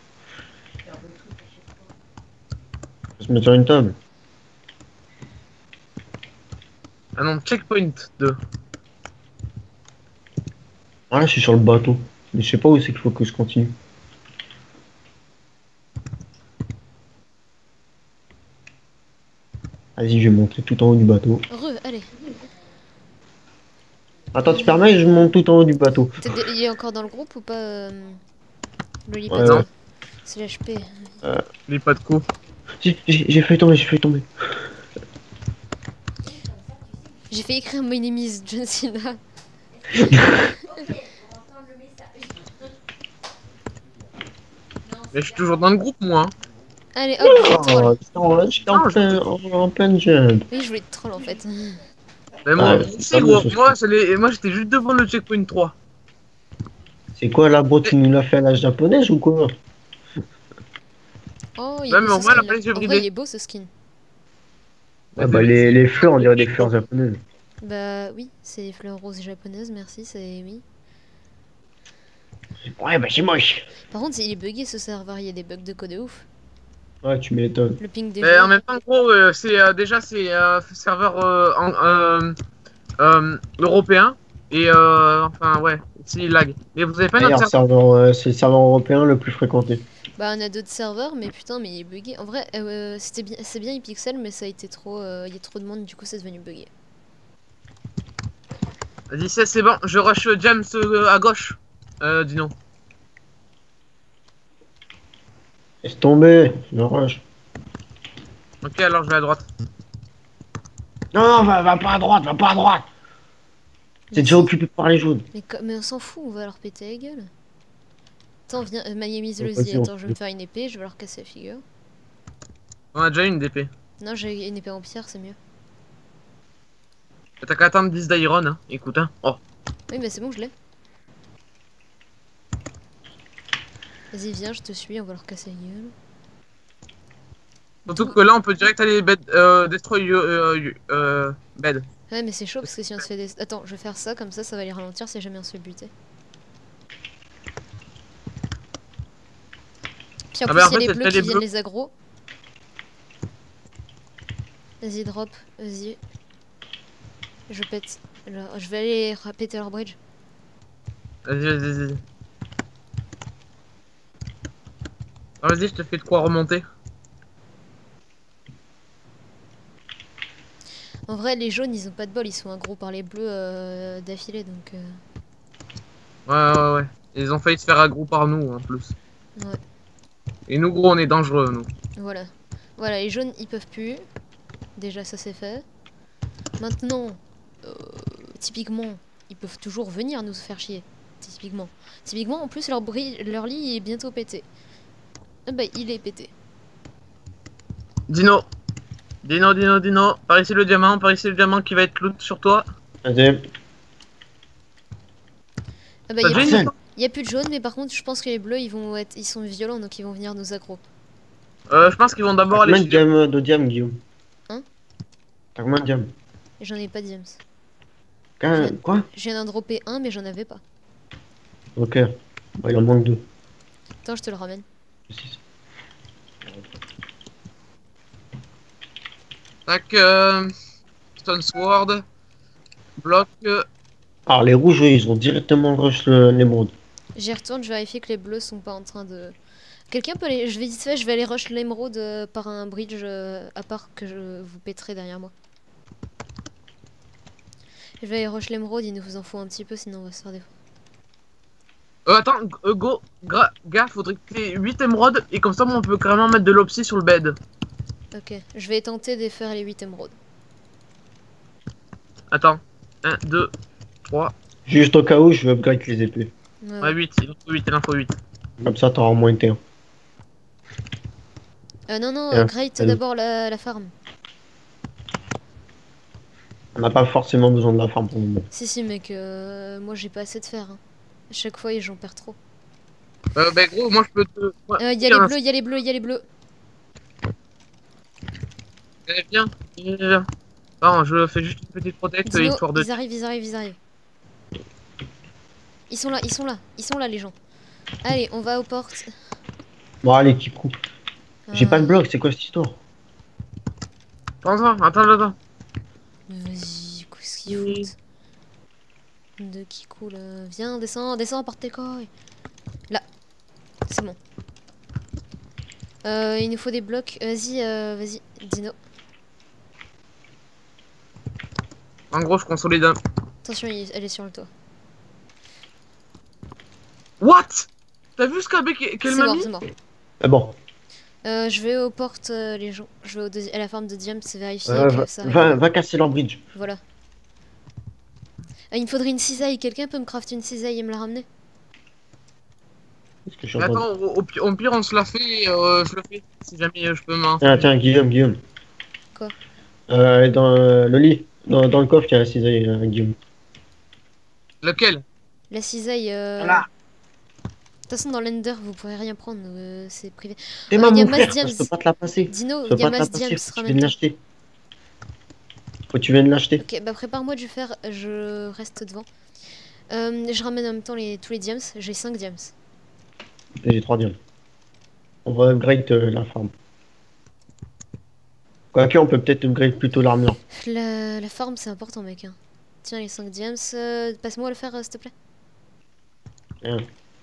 Faut se mettre sur une table. Ah non, checkpoint 2. Ah là, je suis sur le bateau. Mais je sais pas où c'est qu'il faut que je continue. Vas-y, je vais monter tout en haut du bateau. Allez. Attends, tu permets, je monte tout en haut du bateau. Il est encore dans le groupe ou pas Lollipop Ouais, ouais. C'est l'HP. Les pas de coup. J'ai failli tomber, j'ai failli tomber. J'ai fait écrire My name is John Cena. On entend le message. Mais je suis toujours dans le groupe, moi. Hein. Allez, hop, je troll. J'étais en plein jump. Oui, je voulais te troll en fait. Mais moi, Ouais, aussi, c'est gros, pas bon, moi j'étais juste devant le checkpoint 3. C'est quoi là, bro? Tu nous l'as fait à la japonaise ou quoi? Oh, il est Ouais, beau mais au ce moins, la skin. palette est En vrai, bridée. il est beau ce skin. Ah bah les fleurs, on dirait des fleurs japonaises. Bah oui, c'est des fleurs roses japonaises, merci, c'est oui. Ouais, bah c'est moche. Par contre, il est bugué ce serveur, il y a des bugs de code de ouf. Ouais, tu m'étonnes. Le ping des Mais en joueurs. même temps, gros, c'est déjà c'est serveur européen. Et enfin, ouais, c'est lag. Mais vous avez pas notre D'ailleurs, serveur? serveur, c'est le serveur européen le plus fréquenté. Bah on a d'autres serveurs, mais putain, mais il est bugué. En vrai, c'est bien iPixel, mais ça a été trop, il y a trop de monde, du coup c'est devenu bugué. Vas-y, c'est bon, je rush James à gauche. Dino. Laisse tomber, je rush. Ok, alors je vais à droite. Non, va pas à droite, va pas à droite. C'est déjà occupé par les jaunes. Mais on s'en fout, on va leur péter la gueule. Attends, viens, Miami's le Vas-y, on attends, je vais fait. me faire une épée, je vais leur casser la figure. On a déjà une DP. Non, j'ai une épée en pierre, c'est mieux. T'as qu'à attendre 10 d'iron, hein. Écoute, hein. Oh. Oui, mais c'est bon, je l'ai. Vas-y, viens, je te suis, on va leur casser la gueule. Surtout que là, on peut direct aller destroy bed. Ouais, mais c'est chaud parce que si on se fait des. Attends, je vais faire ça, comme ça va les ralentir si jamais on se fait buter. Puis en Ah plus, bah, il y a en fait, les c'est bleus les qui viennent bleus. les aggro. Vas-y, drop, vas-y. Je pète. Je vais aller péter leur bridge. Vas-y. Ah, vas-y, je te fais de quoi remonter. En vrai, les jaunes, ils ont pas de bol, ils sont aggro par les bleus d'affilée, donc. Ouais. Ils ont failli se faire aggro par nous, en plus. Ouais, Et nous, gros, on est dangereux, nous. voilà. Voilà, les jaunes, ils peuvent plus. Déjà, ça c'est fait. Maintenant, typiquement, ils peuvent toujours venir nous faire chier. Typiquement, en plus, leur lit est bientôt pété. Ah bah, il est pété. Dino. Par ici le diamant qui va être loot sur toi. Vas-y. Ah bah, T'as déjà Marcel. une y a plus de jaune, mais par contre, je pense que les bleus, ils sont violents, donc ils vont venir nous aggro. Je pense qu'ils vont d'abord aller Combien de chez diamants, de diamants, Guillaume? Hein? T'as combien de diamants? Et j'en ai pas de James. Quoi? Je viens d'en dropper un, mais j'en avais pas. Ok. Bah, il en manque 2. Attends, je te le ramène. 6. Tac, Stone Sword, bloc, Alors les rouges, eux, ils ont directement rush l'émeraude. J'y retourne, je vérifie que les bleus sont pas en train de... Quelqu'un peut aller... Je vais vite fait, je vais aller rush l'émeraude par un bridge à part que je vous péterai derrière moi. Je vais aller rush l'émeraude, il nous en faut un petit peu sinon on va se faire des... Attends, gars, faudrait que t'aies 8 émeraudes et comme ça, on peut carrément mettre de l'opsie sur le bed. Ok, je vais tenter de faire les 8 émeraudes. Attends, 1, 2, 3, Juste au cas où, je veux upgrade les épées. ouais, 8, il en faut 8. Comme ça, t'auras au moins été un. Non, non, Bien. Great Allez. d'abord la farm. On n'a pas forcément besoin de la farm pour le moment. Si, mec, moi j'ai pas assez de fer. Hein. À chaque fois, j'en perds trop. Bah gros, moi je peux te... Ouais, Il y a les bleus, il y a les bleus, il y a les bleus. Viens, viens. Non, je fais juste une petite protect Dino, histoire de... ils arrivent, ils arrivent, ils arrivent. Ils sont là, ils sont là, ils sont là les gens. Allez, on va aux portes. Bon, allez, Kikou. J'ai pas de Euh, bloc, c'est quoi cette histoire? Attends. Vas-y, qu'est-ce qu'ils foutent? De qui coule viens, descends, porte tes couilles. Là, c'est bon. Il nous faut des blocs. Vas-y, Dino. En gros, je consolide un... Attention, elle est sur le toit. What? T'as vu ce qu'elle C'est m'a mort, mis? c'est mort. Ah bon. Je vais aux portes, les gens. Je vais à la farm de Diam, c'est vérifier Va, que ça arrive. va casser leur bridge. Voilà. Il me faudrait une cisaille. Quelqu'un peut me crafter une cisaille et me la ramener? Parce que je suis en train de- Attends, au pire, on se la fait et je le fais. Si jamais je peux m'en... Tiens, Guillaume. Quoi? Dans le lit. Dans le coffre, il y a la cisaille, Guillaume. Lequel? La cisaille. Voilà. De toute façon, dans l'Ender, vous pourrez rien prendre, c'est privé. T'es y a mon Mas frère, Diams. je peux pas te la passer. Dino, Je peux il y a pas te la Mas passer, Diams, faut que tu viennes ramène-toi. l'acheter. Faut que tu viennes l'acheter. Ok, bah prépare-moi du fer, je reste devant. Je ramène en même temps tous les diams, j'ai 5 diams. J'ai 3 diamants. On va upgrade la farm. Quoique, on peut peut-être upgrade plutôt l'armure. La farm, c'est important, mec. Hein. Tiens, les 5 diams, passe-moi le fer, s'il te plaît. Hein.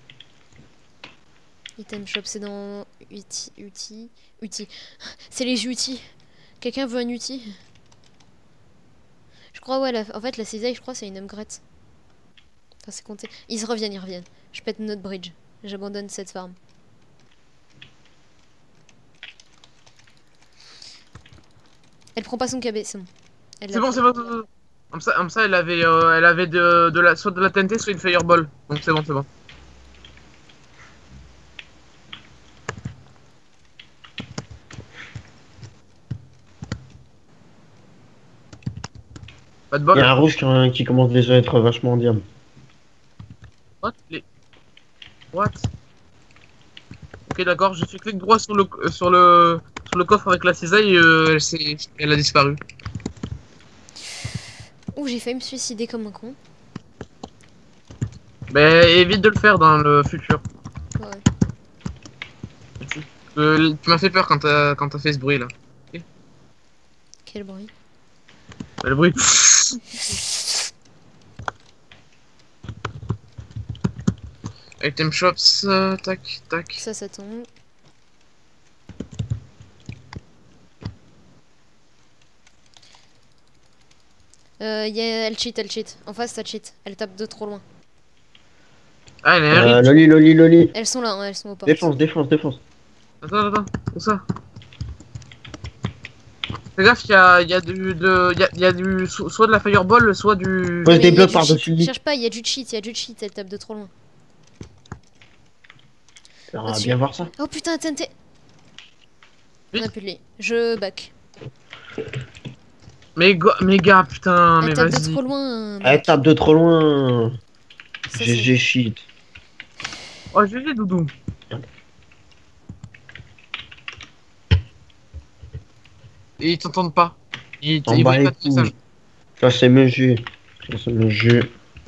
Item shop, c'est dans Uti. C'est les outils. Quelqu'un veut un outil? Je crois, ouais, en fait, la cisaille, je crois, c'est une upgrade. Enfin, c'est compté. Ils reviennent. Je pète notre bridge. J'abandonne cette farm. Elle prend pas son KB, c'est bon. Elle C'est l'a bon, pris. c'est bon. Comme ça, elle avait soit de la TNT, soit une Fireball. Donc c'est bon. Pas de Il bol. y a un rouge qui commence déjà à être vachement en diamant. What? Ok, d'accord, je suis clic droit sur le coffre avec la cisaille, elle a disparu. Ouh, j'ai failli me suicider comme un con. Mais évite de le faire dans le futur. Ouais. Tu m'as fait peur quand t'as fait ce bruit là. Quel bruit. Le bruit. Item shops, tac. Ça tombe. Elle cheat. En face, ça cheat. Elle tape de trop loin. Ah, elle est un rip. Loli. Elles sont là, hein, elles sont aux portes. Défense. Attends, où ça? Fais gaffe, il y a du soit de la fireball, soit du... Pose Mais des il y a blocs du par-dessus cheat. le lit. Cherche pas, il y a du cheat, elle tape de trop loin. On va Dessus. bien voir ça. Oh putain, TNT. On Vite. a plus de lit. Je back. Mais gars, putain, Elle mais tape de vas-y. trop loin. Elle tape de trop loin. Ça, c'est- GG shit. Oh, GG, doudou. Et ils t'entendent pas. Ils On voient bat les pas de message. couilles. Ça c'est mon jeu.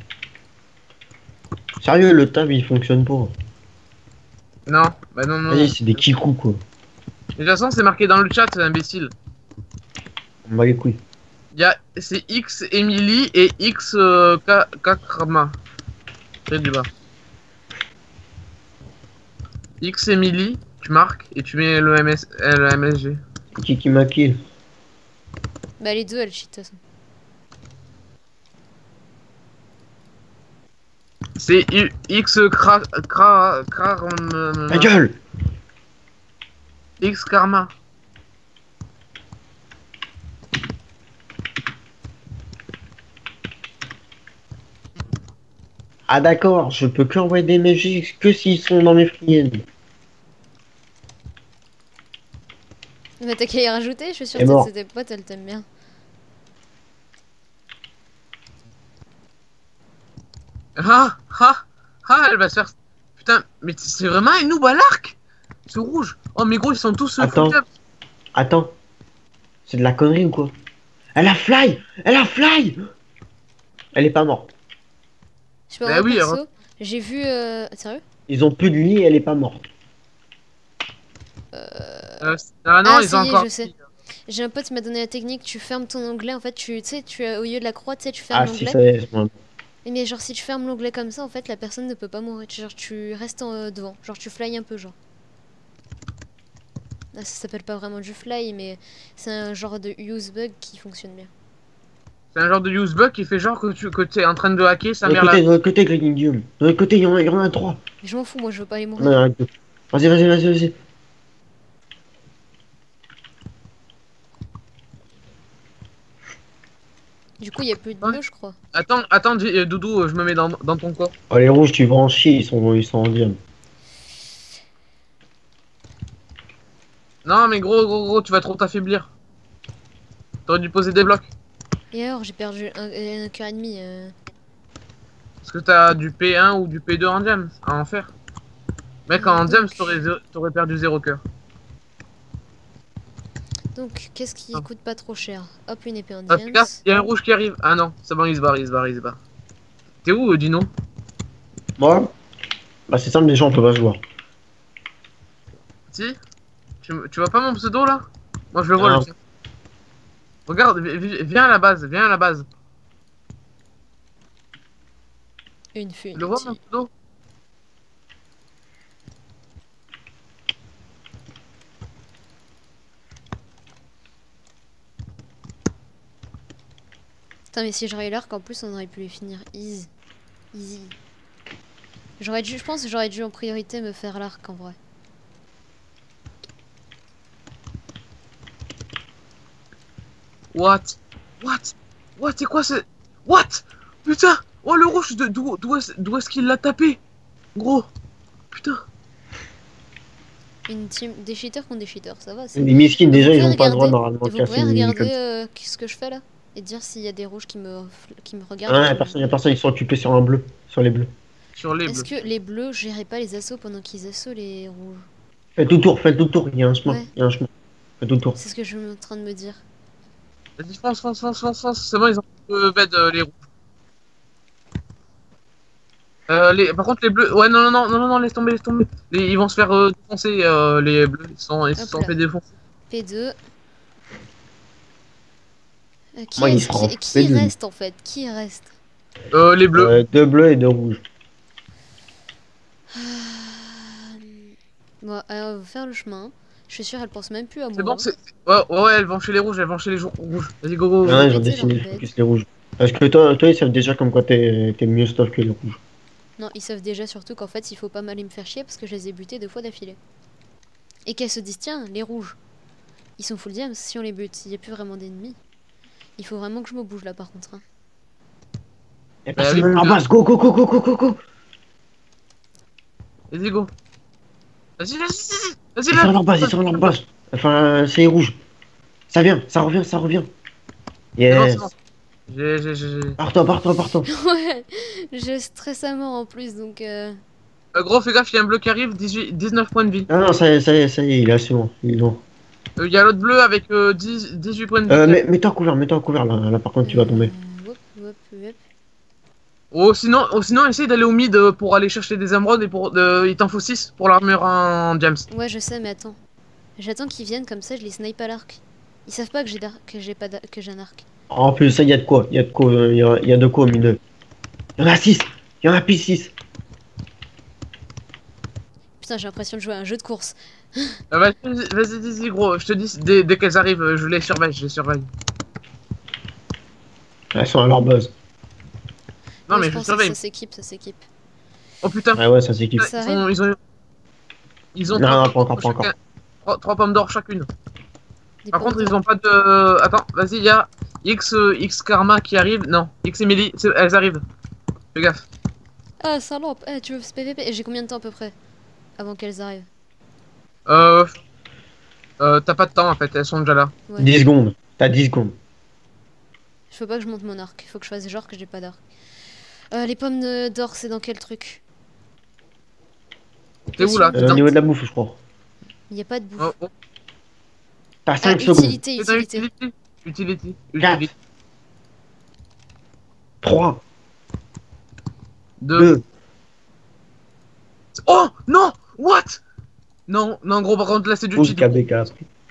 Sérieux, le tab il fonctionne pas. Non, bah non. Vas-y, c'est des kikous quoi. De toute façon, c'est marqué dans le chat, imbécile. On bat les couilles. C'est X Emily et X Kakrama. Près du bas. X Emily, tu marques et tu mets le MSG. Qui m'a kill. Bah les deux elles cheat de toute façon. C'est X Ta gueule. X Karma. Ah d'accord, je peux que envoyer des MSG que s'ils sont dans mes friennes. Mais t'as qu'à y rajouter, je suis sûre Et que mort. c'est tes potes, elles t'aiment bien. Ah, elle va se faire. Putain, mais c'est vraiment un noob à l'arc. Ce rouge. Oh, mais gros, ils sont tous Attends. full up. Attends. C'est de la connerie ou quoi? Elle a fly. Elle a fly. Elle est pas morte. Je sais pas, Bah moi, oui, perso, alors. j'ai vu... Sérieux? Ils ont plus de lit et elle est pas morte. Ah non, Ah, ils ça ont y est, encore. je sais. J'ai un pote qui m'a donné la technique, tu fermes ton onglet, en fait, tu sais, au lieu de la croix, tu sais, tu fermes Ah si, l'onglet. ça y est, c'est bon. Mais genre, si tu fermes l'onglet comme ça, en fait, la personne ne peut pas mourir. Genre, tu restes devant. Genre, tu fly un peu, genre. Ah, ça s'appelle pas vraiment du fly, mais c'est un genre de use bug qui fonctionne bien. C'est un genre de use bug qui fait genre que t'es en train de hacker sa De mère l'autre là. côté, de l'autre côté, Greenindium. De l'autre côté, il y en a 3. Mais je m'en fous, moi, je veux pas aller Non, mourir. il y en a 2. Vas-y. Du coup, il y a plus de bleu, je crois. Attends, Doudou, je me mets dans ton corps. Oh, les rouges, tu vas en chier, ils sont en diam. Non, mais gros, tu vas trop t'affaiblir. T'aurais dû poser des blocs. Et alors, j'ai perdu un cœur et demi. Parce que t'as du P1 ou du P2 en diams à en faire. Mec, en Donc. diams, t'aurais perdu 0 cœur. Donc, qu'est-ce qui Ah. coûte pas trop cher? Hop, une épée en Ah, diams. fais gaffe, y a un rouge qui arrive. Ah non, c'est bon, il se barre. T'es où, Dino? Moi? Bah, c'est simple, les gens, on peut pas se voir. Si? Tu vois pas mon pseudo là? Moi je le vois Non. le tien. Regarde, viens à la base. Une Tu le vois mon Infinity. pseudo? Putain, mais si j'aurais eu l'arc, en plus, on aurait pu les finir easy. Easy. Je pense que j'aurais dû en priorité me faire l'arc en vrai. What? C'est quoi ce... What? Putain! Oh le rouge, d'où est-ce qu'il l'a tapé? Gros! Putain! Une team des cheaters contre des cheaters, ça va. c'est- Les miskins, déjà, Vous ils pouvez ont pas le droit regarder- normalement Vous de casser pouvez une regarder comme ça. ce que je fais là et dire s'il y a des rouges qui me Ah, regardent. y a personne, ils sont occupés sur un bleu. Sur les bleus. Sur les Est-ce bleus. que les bleus géraient pas les assauts pendant qu'ils assautent les rouges? Faites tout le tour, il y a un chemin. Ouais. Il y a un chemin. Faites tout le tour. C'est ce que je suis en train de me dire. Vas-y, fonce. C'est bon, ils ont bed les rouges. Par contre, les bleus. Ouais, non, laisse tomber. Ils vont se faire défoncer, les bleus. Ils se Hop sont là. fait défoncer. P2. Qui, Moi, il est-ce sera en qui P2. reste en fait? Qui reste? Les bleus. 2 bleus et 2 rouges. Bon, alors, on va faire le chemin. Je suis sûre, elle pense même plus à moi. C'est bon, c'est. Ouais, elles vont chez les rouges, rouges. Vas-y, go. Ah, ils ont péter décidé leur de bête. focus les rouges. Parce que toi, ils savent déjà comme quoi t'es mieux stuff que les rouges. Non, ils savent déjà surtout qu'en fait, il faut pas mal me faire chier parce que je les ai butés 2 fois d'affilée. Et qu'elles se disent, tiens, les rouges, ils sont full diams, si on les bute, il n'y a plus vraiment d'ennemis. Il faut vraiment que je me bouge là par contre. Hein. Y'a Bah personne oui, dans la base, go. Vas-y, go. Vas-y, Ils sont dans leur base. Enfin, c'est les rouges. Ça revient. C'est bon, Yes. c'est bon. J'ai. Pars-toi. Ouais, je stresse à mort en plus donc. Gros, fais gaffe, il y a un bleu qui arrive, 19 points de vie. Non, ça y est, il est assez bon. Il est bon. Il y a l'autre bleu avec 18 points de vie. Mets-toi en couvert là, par contre, tu vas tomber. Hop. Oh, sinon, essaye d'aller au mid pour aller chercher des émeraudes et il t'en faut 6 pour l'armure en diams. Ouais, je sais, mais attends. J'attends qu'ils viennent comme ça, je les snipe à l'arc. Ils savent pas que j'ai un arc. En plus, ça, il y a de quoi. Il y a de quoi, il y a de quoi au milieu. Il y en a 6. Il y en a plus 6. Putain, j'ai l'impression de jouer à un jeu de course. Vas-y, vas-y, gros. Je te dis, dès qu'elles arrivent, je les surveille, je les surveille. Elles sont à leur buzz. Non, Oui, mais je je pense que surveille. ça s'équipe, ça s'équipe. Oh putain, Ouais, ouais, ça s'équipe. Ça arrive. Ils ont Non, trois non, pommes pas encore, d'or pas encore. chacun. Trois pommes d'or chacune. Des Par pommes contre, ils d'or. ont pas de. Attends, vas-y, il y a X Karma qui arrive. Non, X Emily, elles arrivent. Fais gaffe. Ah, salope, tu veux ce PVP? Et j'ai combien de temps à peu près avant qu'elles arrivent? T'as pas de temps en fait, elles sont déjà là. Ouais. 10 secondes. T'as 10 secondes. Je veux pas que je monte mon arc, il faut que je fasse genre que j'ai pas d'arc. Les pommes d'or, c'est dans quel truc? T'es où là? Au niveau de la bouffe, je crois. Il y a pas de bouffe. Oh, oh. T'as Ah, 5 secondes. utilité, C'est dans utilité. Utility. 4, 3, 2. 2. Oh non! What? Non, non, gros, par contre, là c'est du 12 cheat. KB4.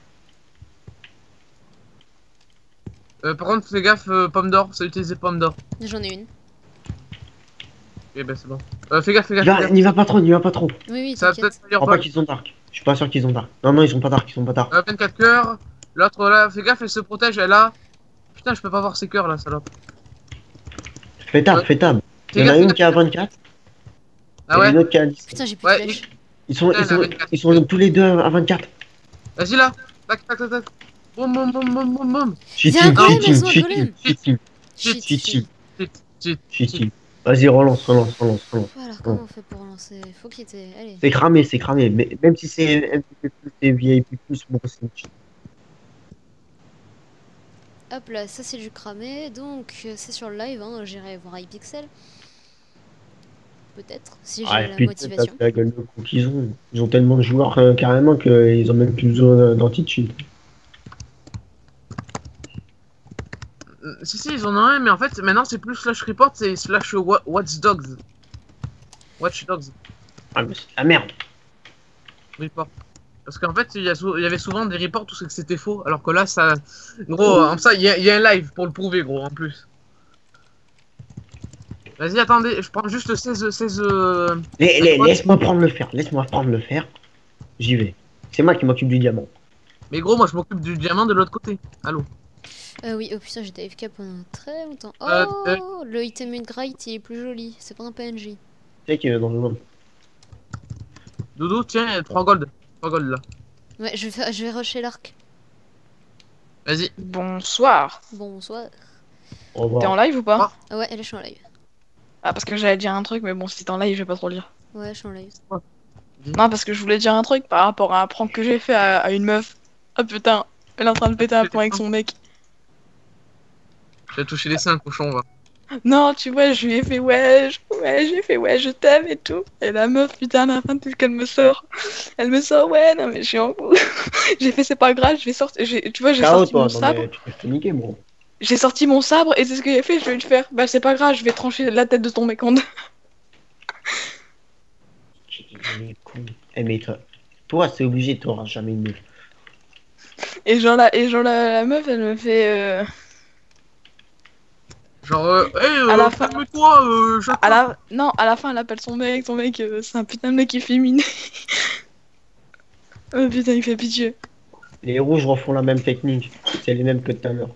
Par contre, fais gaffe, pomme d'or, ça utilise des pommes d'or. J'en ai une. Eh ben, c'est bon. Fais gaffe, fais gaffe. N'y va pas trop, n'y va pas trop. Oui, oui, Ça va t'inquiète. peut-être Je faire crois pas qu'ils sont dark. Je suis pas sûr qu'ils ont dark. Non, non, ils sont pas dark, ils sont pas dark. 24 cœurs. L'autre là, fais gaffe, elle se protège, elle a. Putain, je peux pas voir ses cœurs là, salope. Fais table, fais table. Il y en a Fais une gaffe. qui a 24 Ah et ouais? une autre qui a 10. Putain, j'ai plus Ouais, de flèches. Ils sont tous les deux à 24. Vas-y là. Tac, tac, tac, tac. Boum, boum, boum, boum, boum, boum. Cheating, un golem, cheating, elles ont un cheating, golem. cheating, Shit, cheating, shit. Cheat, cheat, cheating. Vas-y, relance. Voilà, comment on fait pour relancer? Faut qu'il était. Allez. C'est cramé, c'est cramé. Mais même si c'est MVP+, c'est VIP+, bon, c'est une cheat. Hop là, ça c'est du cramé. Donc, c'est sur le live, hein. J'irai voir iPixel. Peut-être, si j'ai Ouais, la puis motivation. la gueule de coup qu'ils ont. Ils ont tellement de joueurs carrément qu'ils ont même plus besoin d'anti-cheat. Si, ils en ont un, mais en fait, maintenant c'est plus slash report, c'est slash watchdogs. Watchdogs. Ah, mais c'est de la merde. Report. Parce qu'en fait, il y avait souvent des reports où c'était faux, alors que là, ça. Gros, en ça, il y a un live pour le prouver, gros, en plus. Vas-y, attendez, je prends juste 16. Laisse-moi prendre le fer. J'y vais. C'est moi qui m'occupe du diamant. Mais gros, moi je m'occupe du diamant de l'autre côté. Allô? Oui, oh putain, j'étais AFK pendant très longtemps. Euh, Oh, le item Upgrade, il est plus joli. C'est pas un PNJ. Tu sais qu'il est dans le monde. Doudou, tiens, 3 gold. 3 gold là. Ouais, je vais rusher l'arc. Vas-y. Bonsoir. Bonsoir. Au T'es en revoir. live ou pas? Ah ouais, là, je suis en live. Ah, parce que j'allais dire un truc, mais bon, si t'es en live, je vais pas trop le dire. Ouais, je suis en live. Non, parce que je voulais dire un truc par rapport à un prank que j'ai fait à une meuf. Oh putain, elle est en train de péter un plomb avec son mec. J'ai touché les seins, cochon, va. Non, tu vois, je lui ai fait ouais, j'ai fait ouais, je t'aime et tout. Et la meuf, putain, à la fin, tout ce qu'elle me sort. Elle me sort, ouais, non, mais je suis en couple. J'ai fait, c'est pas grave, je vais sortir. Tu vois, j'ai Ciao, sorti toi. mon Non, sabre. mais tu peux te niquer, bro. J'ai sorti mon sabre et c'est ce que j'ai fait, je vais le faire. Bah, c'est pas grave, je vais trancher la tête de ton mec en deux. Il est con. Eh, mais toi, c'est obligé, t'auras jamais une meuf. Et genre, la meuf, elle me fait. Genre, hey, À la fin- calme-toi, Non, à la fin, elle appelle son mec, c'est un putain de mec efféminé. Oh putain, il fait pitié. Les rouges refont la même technique. C'est les mêmes que tout à l'heure.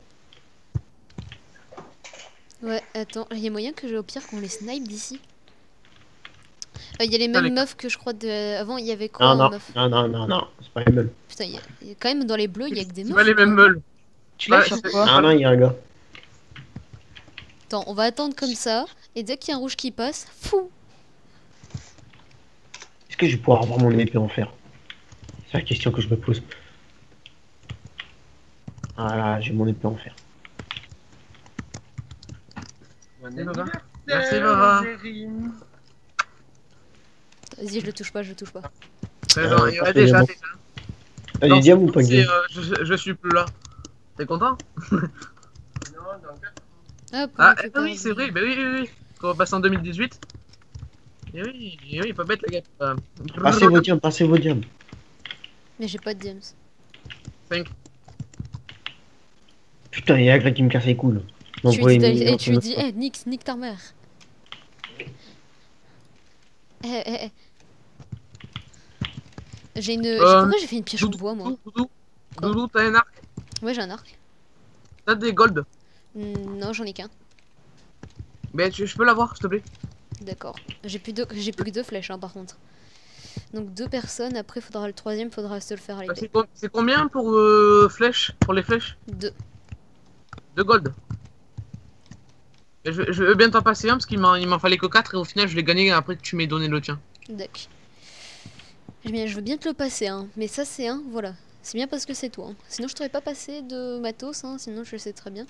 Ouais, attends, il y a moyen que au pire qu'on les snipe d'ici. Il y a les Putain, mêmes les- meufs que je crois de. Avant, il y avait quoi Non, en non, meuf? non, c'est pas les mêmes. Putain, il y a quand même dans les bleus, il y a que des C'est meufs. pas les mêmes quoi. meules. Tu l'as Ouais, sur c'est- quoi? Non, il y a un gars. Attends, on va attendre comme ça, et dès qu'il y a un rouge qui passe, fou! Est-ce que je vais pouvoir avoir mon épée en fer? C'est la question que je me pose. Voilà, j'ai mon épée en fer. Merci, Baba. Merci, Baba. Vas-y, je le touche pas, je le touche pas. Non, il y en a parce que déjà. bon. Ah, Non, les diamants ou pas c'est, Guillaume je suis plus là. T'es content? Hop, on Ah, récupère oui, c'est vrai, bah oui. Quand on passe en 2018. Et oui, pas bête, les gars. Passez vos diams. Mais j'ai pas de diams. Putain, il y a Greg qui me casse les couilles. Tu lui dis, tu lui dis, nique ta mère. Pourquoi j'ai fait une pioche en bois, moi? Doudou, t'as un arc? Ouais, j'ai un arc. T'as des gold? Non, j'en ai qu'un. Mais je peux l'avoir, s'il te plaît. D'accord. J'ai plus que 2 flèches, hein, par contre. Donc 2 personnes, après faudra le troisième, faudra se le faire à l'épée. C'est combien pour flèches? Pour les flèches? 2. 2 gold. Et je veux bien t'en passer un parce qu'il m'en fallait que 4 et au final je l'ai gagné après que tu m'aies donné le tien. D'accord. Eh bien, je veux bien te le passer, hein. Mais ça, c'est un, voilà. C'est bien parce que c'est toi. Hein. Sinon, je t'aurais pas passé de matos, hein. Sinon, je le sais très bien.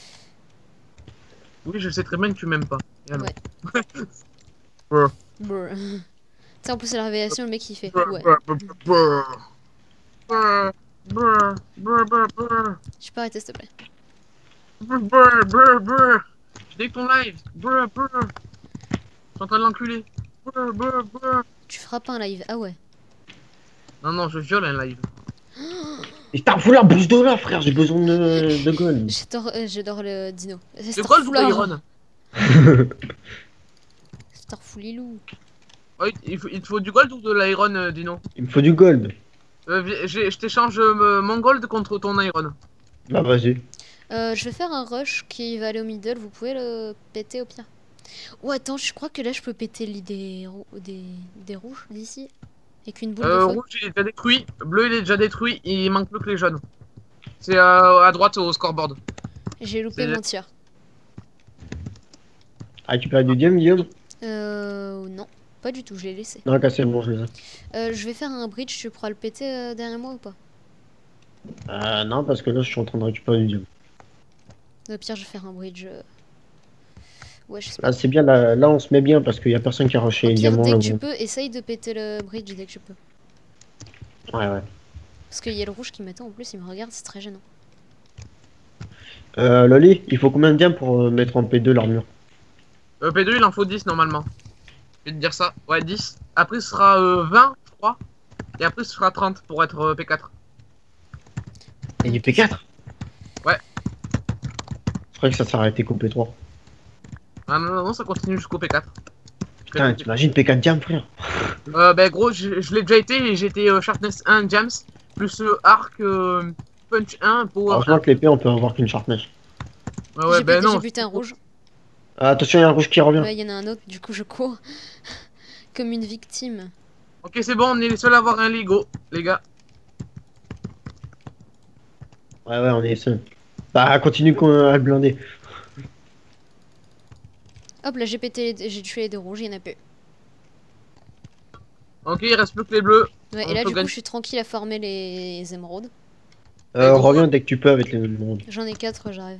Oui, je sais très bien que tu m'aimes pas. Ouais. Brr. Brr. Tu sais, en plus, c'est la révélation, le mec, il fait. Brr, Ouais. brr, brr, brr. Brr, brr, brr, brr, brr. Je peux arrêter, s'il te plaît. Brr, brr, brr, brr. Je dès que ton live. Brr, brr. Je suis en train de l'enculer. Brr, brr, brr. Tu feras pas un live. Ah ouais. Non, je viole un live. Et t'as foutu la bouche de là, frère, j'ai besoin de gold. J'adore le dino. Le gold ou l'iron? Starfoulilou. Oh, il te faut du gold ou de l'iron, Dino? Il me faut du gold. Je t'échange mon gold contre ton iron. Bah, vas-y. Je vais faire un rush qui va aller au middle. Vous pouvez le péter au pire. Oh, attends, je crois que là, je peux péter des rouges d'ici. Avec une boule de feu. Rouge, il est déjà détruit. Bleu, il est déjà détruit. Il manque plus que les jaunes. C'est à droite au scoreboard. J'ai loupé mon tir. Ah, tu perds du diam, Guillaume? Non. Pas du tout, je l'ai laissé. Non, c'est bon, je les ai. Je vais faire un bridge, tu pourras le péter derrière moi ou pas? Non, parce que là, je suis en train de récupérer du diam. Au pire, je vais faire un bridge. Ouais, je sais pas. Là, c'est bien, là, on se met bien parce qu'il y a personne qui a rushé les Au pire, diamants. dès Là, que tu bon. peux, essaye de péter le bridge dès que tu peux. Ouais, ouais. Parce qu'il y a le rouge qui m'attend en plus, il me regarde, c'est très gênant. Loli, il faut combien de diam pour mettre en P2 l'armure? P2, il en faut 10 normalement. Je vais te dire ça. Ouais, 10. Après, ce sera 20, je crois. Et après, ce sera 30 pour être P4. Et du P4? Ouais. Je croyais que ça s'arrêtait qu'au P3. Ah non, ça continue jusqu'au P4. Putain, t'imagines P4 diam, frère? Ben gros, je l'ai déjà été et j'ai été Sharpness 1 Jams, plus Arc Punch 1 pour. Heureusement que l'épée, on peut avoir qu'une sharpness. Ouais, ben J'ai non. buté un rouge. Ah, attention, il y a un rouge qui revient. Ouais, il y en a un autre, du coup, je cours. Comme une victime. Ok, c'est bon, on est les seuls à avoir un Lego, les gars. Ouais, on est les seuls. Bah, continue à le blinder. Hop, là, j'ai tué les deux rouges, il y en a peu. Ok, il reste plus que les bleus. Ouais, On et là, peut du coup, gagner. je suis tranquille à farmer les émeraudes. Reviens dès que tu peux avec les mondes. J'en ai 4, j'arrive.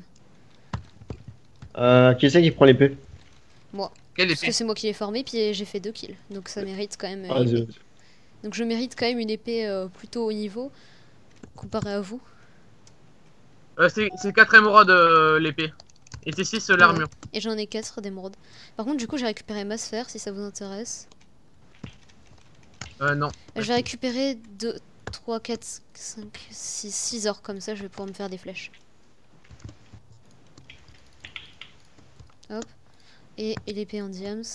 Qui c'est qui prend l'épée? Moi. Quelle Parce que épée? c'est moi qui l'ai formé, puis j'ai fait 2 kills. Donc ça mérite quand même. Ah, une épée. Donc je mérite quand même une épée plutôt haut niveau, comparé à vous. C'est 4 émeraudes l'épée. Et c'est 6 l'armure. Et j'en ai 4 d'émeraudes. Par contre, du coup, j'ai récupéré ma sphère, si ça vous intéresse. Non. Je vais récupérer 2, 3, 4, 5, 6 or comme ça, je vais pouvoir me faire des flèches. Hop. Et l'épée en diams.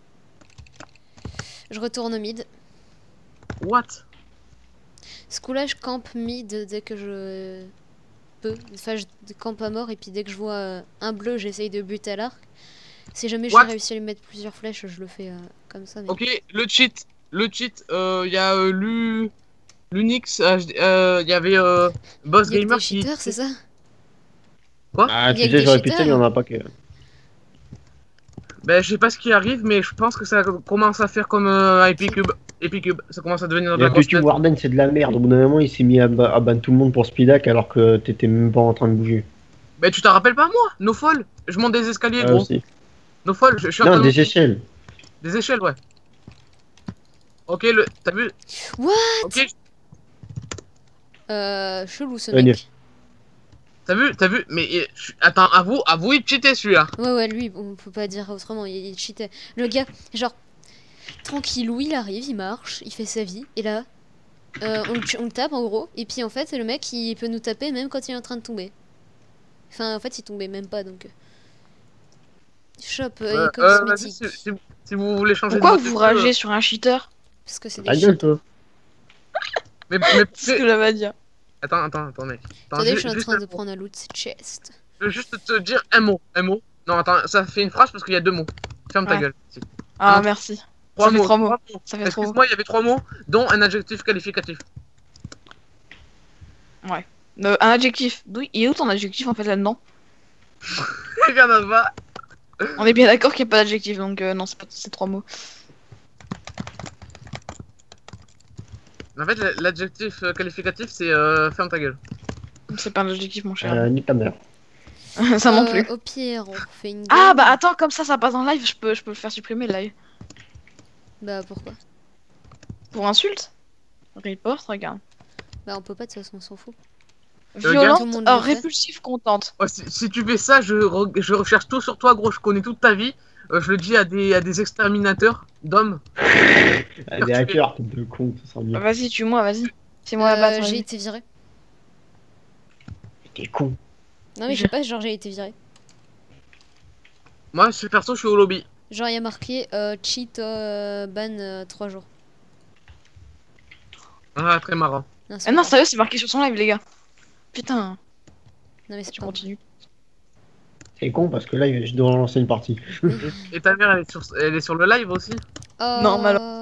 Je retourne au mid. What? Ce coup-là, je campe mid dès que je peux. Enfin, je campe à mort et puis dès que je vois un bleu, j'essaye de buter à l'arc. Si jamais j'ai What? réussi à lui mettre plusieurs flèches, je le fais comme ça. Mais... Ok, le cheat, il y a l'Unix, il y avait Boss Il y a Gamer des qui. cheaters, c'est ça? Ah, Il y a tu que sais, des j'aurais pu cheaters. il y en a pas que. Ben, je sais pas ce qui arrive, mais je pense que ça commence à faire comme Epicube. Epicube, ça commence à devenir de Il y la a que grosse tu tête. Warden, c'est de la merde. Au bout d'un moment, il s'est mis à ban tout le monde pour Speedac alors que t'étais même pas en train de bouger. Ben, tu t'en rappelles pas, moi? No fall. Je monte des escaliers, gros. Aussi. No fall, je suis en Non, train de- des échelles. Des échelles, ouais. Ok, t'as vu? What? Ok, Chelou ce Allez. mec. t'as vu? Mais attends, avoue, il cheatait celui-là. Ouais, lui, on peut pas dire autrement, il cheatait. Le gars, genre, tranquillou, il arrive, il marche, il fait sa vie, et là, on le tape en gros, et puis en fait, le mec, il peut nous taper même quand il est en train de tomber. Enfin, en fait, il tombait même pas donc. Shop Vas-y, et cosmétique. si vous voulez changer Pourquoi de vous mode de jeu, ragez sur un cheater? Parce que c'est Ta des gueule, shit. toi. mais C'est ce que j'avais à dire. attends, mec. Attendez, je suis en juste train un de mot. prendre un loot chest. Je veux juste te dire un mot. Non, attends, ça fait une phrase parce qu'il y a 2 mots. Ferme ta Ouais. gueule. Ah, Non. merci. 3 fait mots. 3 mots. 3 mots. Ça fait trop. Excuse-moi, il y avait 3 mots, dont un adjectif qualificatif. Un adjectif. Il est où ton adjectif en fait là-dedans? Il y en a pas. On est bien d'accord qu'il n'y a pas d'adjectif, donc non, c'est pas ces 3 mots. En fait, l'adjectif qualificatif, c'est ferme ta gueule. C'est pas un adjectif, mon cher. Nique ta mère. Ça non plus. Au pire, on fait une. Ah game. bah attends, comme ça passe en live, je peux le faire supprimer le live. Bah pourquoi? Pour insulte? Report, regarde. Bah on peut pas de toute façon, on s'en fout. gars, Violente, tout le monde le fait. répulsive, contente. Ouais, si tu fais ça, je recherche tout sur toi, gros. Je connais toute ta vie. Je le dis à des exterminateurs d'hommes. Des hackers, tête de con, ça sent bien. Vas-y, tue-moi, vas-y. Fais-moi battre. J'ai vas-y. été viré. T'es con. Non mais je sais pas, genre j'ai été viré. Moi, perso, je suis au lobby. Genre il y a marqué cheat ban 3 jours. Ah, très marrant. Non, c'est Ah pas non, grave. sérieux, c'est marqué sur son live, les gars. Putain, Non mais c'est tu pas grave. continues. C'est con parce que là, je dois lancer une partie. Et ta mère, elle est sur le live aussi. Non,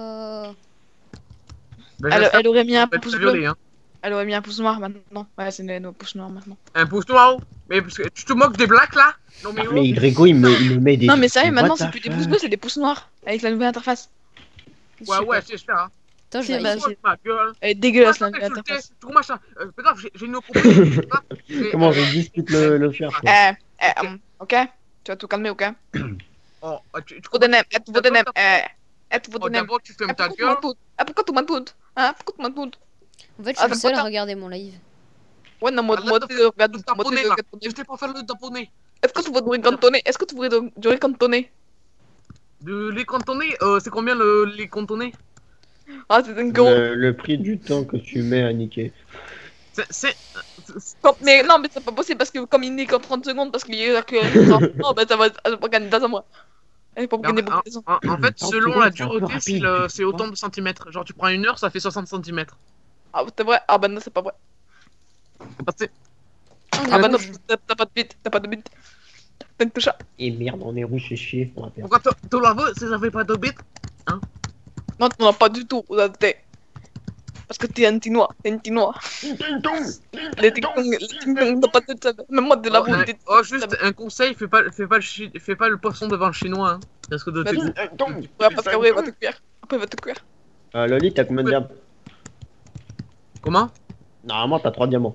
Ben, Elle aurait mis un j'espère pouce qu'elle bleu. violée, hein. Elle aurait mis un pouce noir maintenant. Ouais, c'est un pouce noir maintenant. Un pouce noir. Mais parce que tu te moques des blacks là. Non mais, Mais Grégo, il me met des. Non, mais sérieux, What maintenant, the c'est plus des fuck. pouces bleus, c'est des pouces noirs. Avec la nouvelle interface. Je sais ouais, pas. j'espère. Hein. Attends, je C'est vais ma- vérifier. Ma gueule. Elle est dégueulasse, la Ouais, nouvelle je le interface. sais, tout machin. Fais gaffe, j'ai une proposition. Comment je dispute le faire quoi. Ok? Tu vas tout calmer, ok? Oh, tu Trop d'énem, trop d'énem, trop oh, d'énem. d'abord tu fermes ta gueule. Pourquoi tu m'entends? Hein? Pourquoi tu m'entends? En fait, je Ah, suis le t'as seul pas à ta- regarder mon live. Ouais, non, moi, Arrête de regarde, Le tamponner là. Je t'ai pas fait le tamponner. Est-ce que tu voudrais cantonner? Est-ce que tu voudrais cantonner? De les cantonner, c'est combien les cantonner? Ah, c'est un gros. Le prix du temps que tu mets à niquer. C'est. Mais non, mais c'est pas possible parce que comme il n'est qu'en 30 secondes parce qu'il y a que. Non, bah ça va pas gagner dans un mois. Elle va pas gagner beaucoup de temps. En fait, 30 selon secondes, la c'est un peu dureté, rapide, c'est autant de centimètres. Genre, tu prends 1 heure, ça fait 60 centimètres. Ah, c'est vrai? Ah, bah non, c'est pas vrai. Parce que- On est Ah, bah non, rouge. t'as pas de bite, t'as pas de bite. T'as une touche à. Et merde, on est rouge, c'est chier. On va perdre. Pourquoi tu l'avoues si ça fait pas de bite? Non, t'en as pas du tout, t'es. Parce que t'es un tinois, t'es un tinois. Les ting-tong, t'as pas de ça. Même moi, de la boue, t'es. Oh, juste un conseil, fais pas le poisson devant le chinois. Hein. Parce que de tes goûts. Ouais, parce qu'après, il va te cuire. Après, il va te cuire. Loli, t'as combien de diamants? Comment? Normalement, t'as 3 diamants.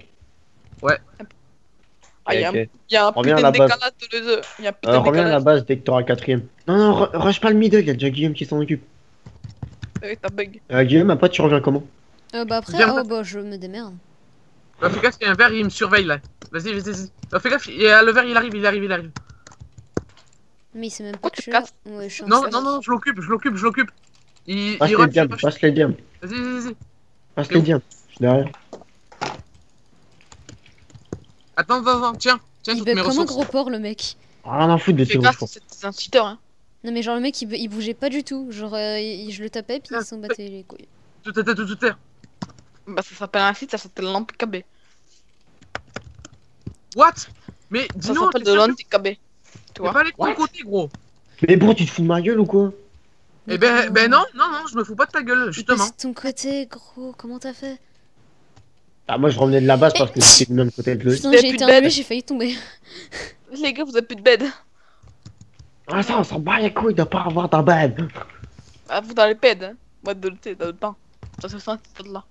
Ah, il Ok. y a un Reviens à putain la de base. décalage de les deux. Il y a un putain de Reviens à la décalage. base dès que t'auras le 4ème. Non, non, rush pas le middle, y'a déjà Guillaume qui s'en occupe. T'as bug. Guillaume, après, tu reviens comment? Bah après, Viens, oh bah je me démerde. Fais gaffe, il y a un verre, il me surveille là. Vas-y. Fais gaffe, le verre, il arrive. Mais il sait même pas Pourquoi que tu je suis là. casses? Ouais, je suis en Non, face. non, je l'occupe. Il Passe les rush, diams, passe les diams. Vas-y. Passe les diams. Je suis derrière. Attends, tiens Il toutes bug mes comme un ressources. gros porc le mec. Rien à foutre de Fais tes gaffe, rouges. c'est un cheater, hein. Non mais genre le mec il bougeait pas du tout. Genre je le tapais puis il s'en battait les couilles. Tout à terre. Bah, ça s'appelle un site, ça s'appelle l'anti-KB. What? Mais Ça dis-nous, s'appelle de l'anti-KB. Tu t'es vois? pas allé de ton côté, gros. Mais bon, tu te fous de ma gueule ou quoi? Eh ben non, je me fous pas de ta gueule, Mais justement. c'est de ton côté gros, comment t'as fait? Ah, moi, je revenais de la base parce que j'étais du même côté que Loli. Putain Vous avez j'ai plus de éternué, bed j'ai failli tomber. Les gars, vous avez plus de bed. Ah, ça, on s'en bat les couilles de pas avoir ta bed. Ah, vous dans les beds, hein. Moi, dans le pain. Ça se sent, c'est là.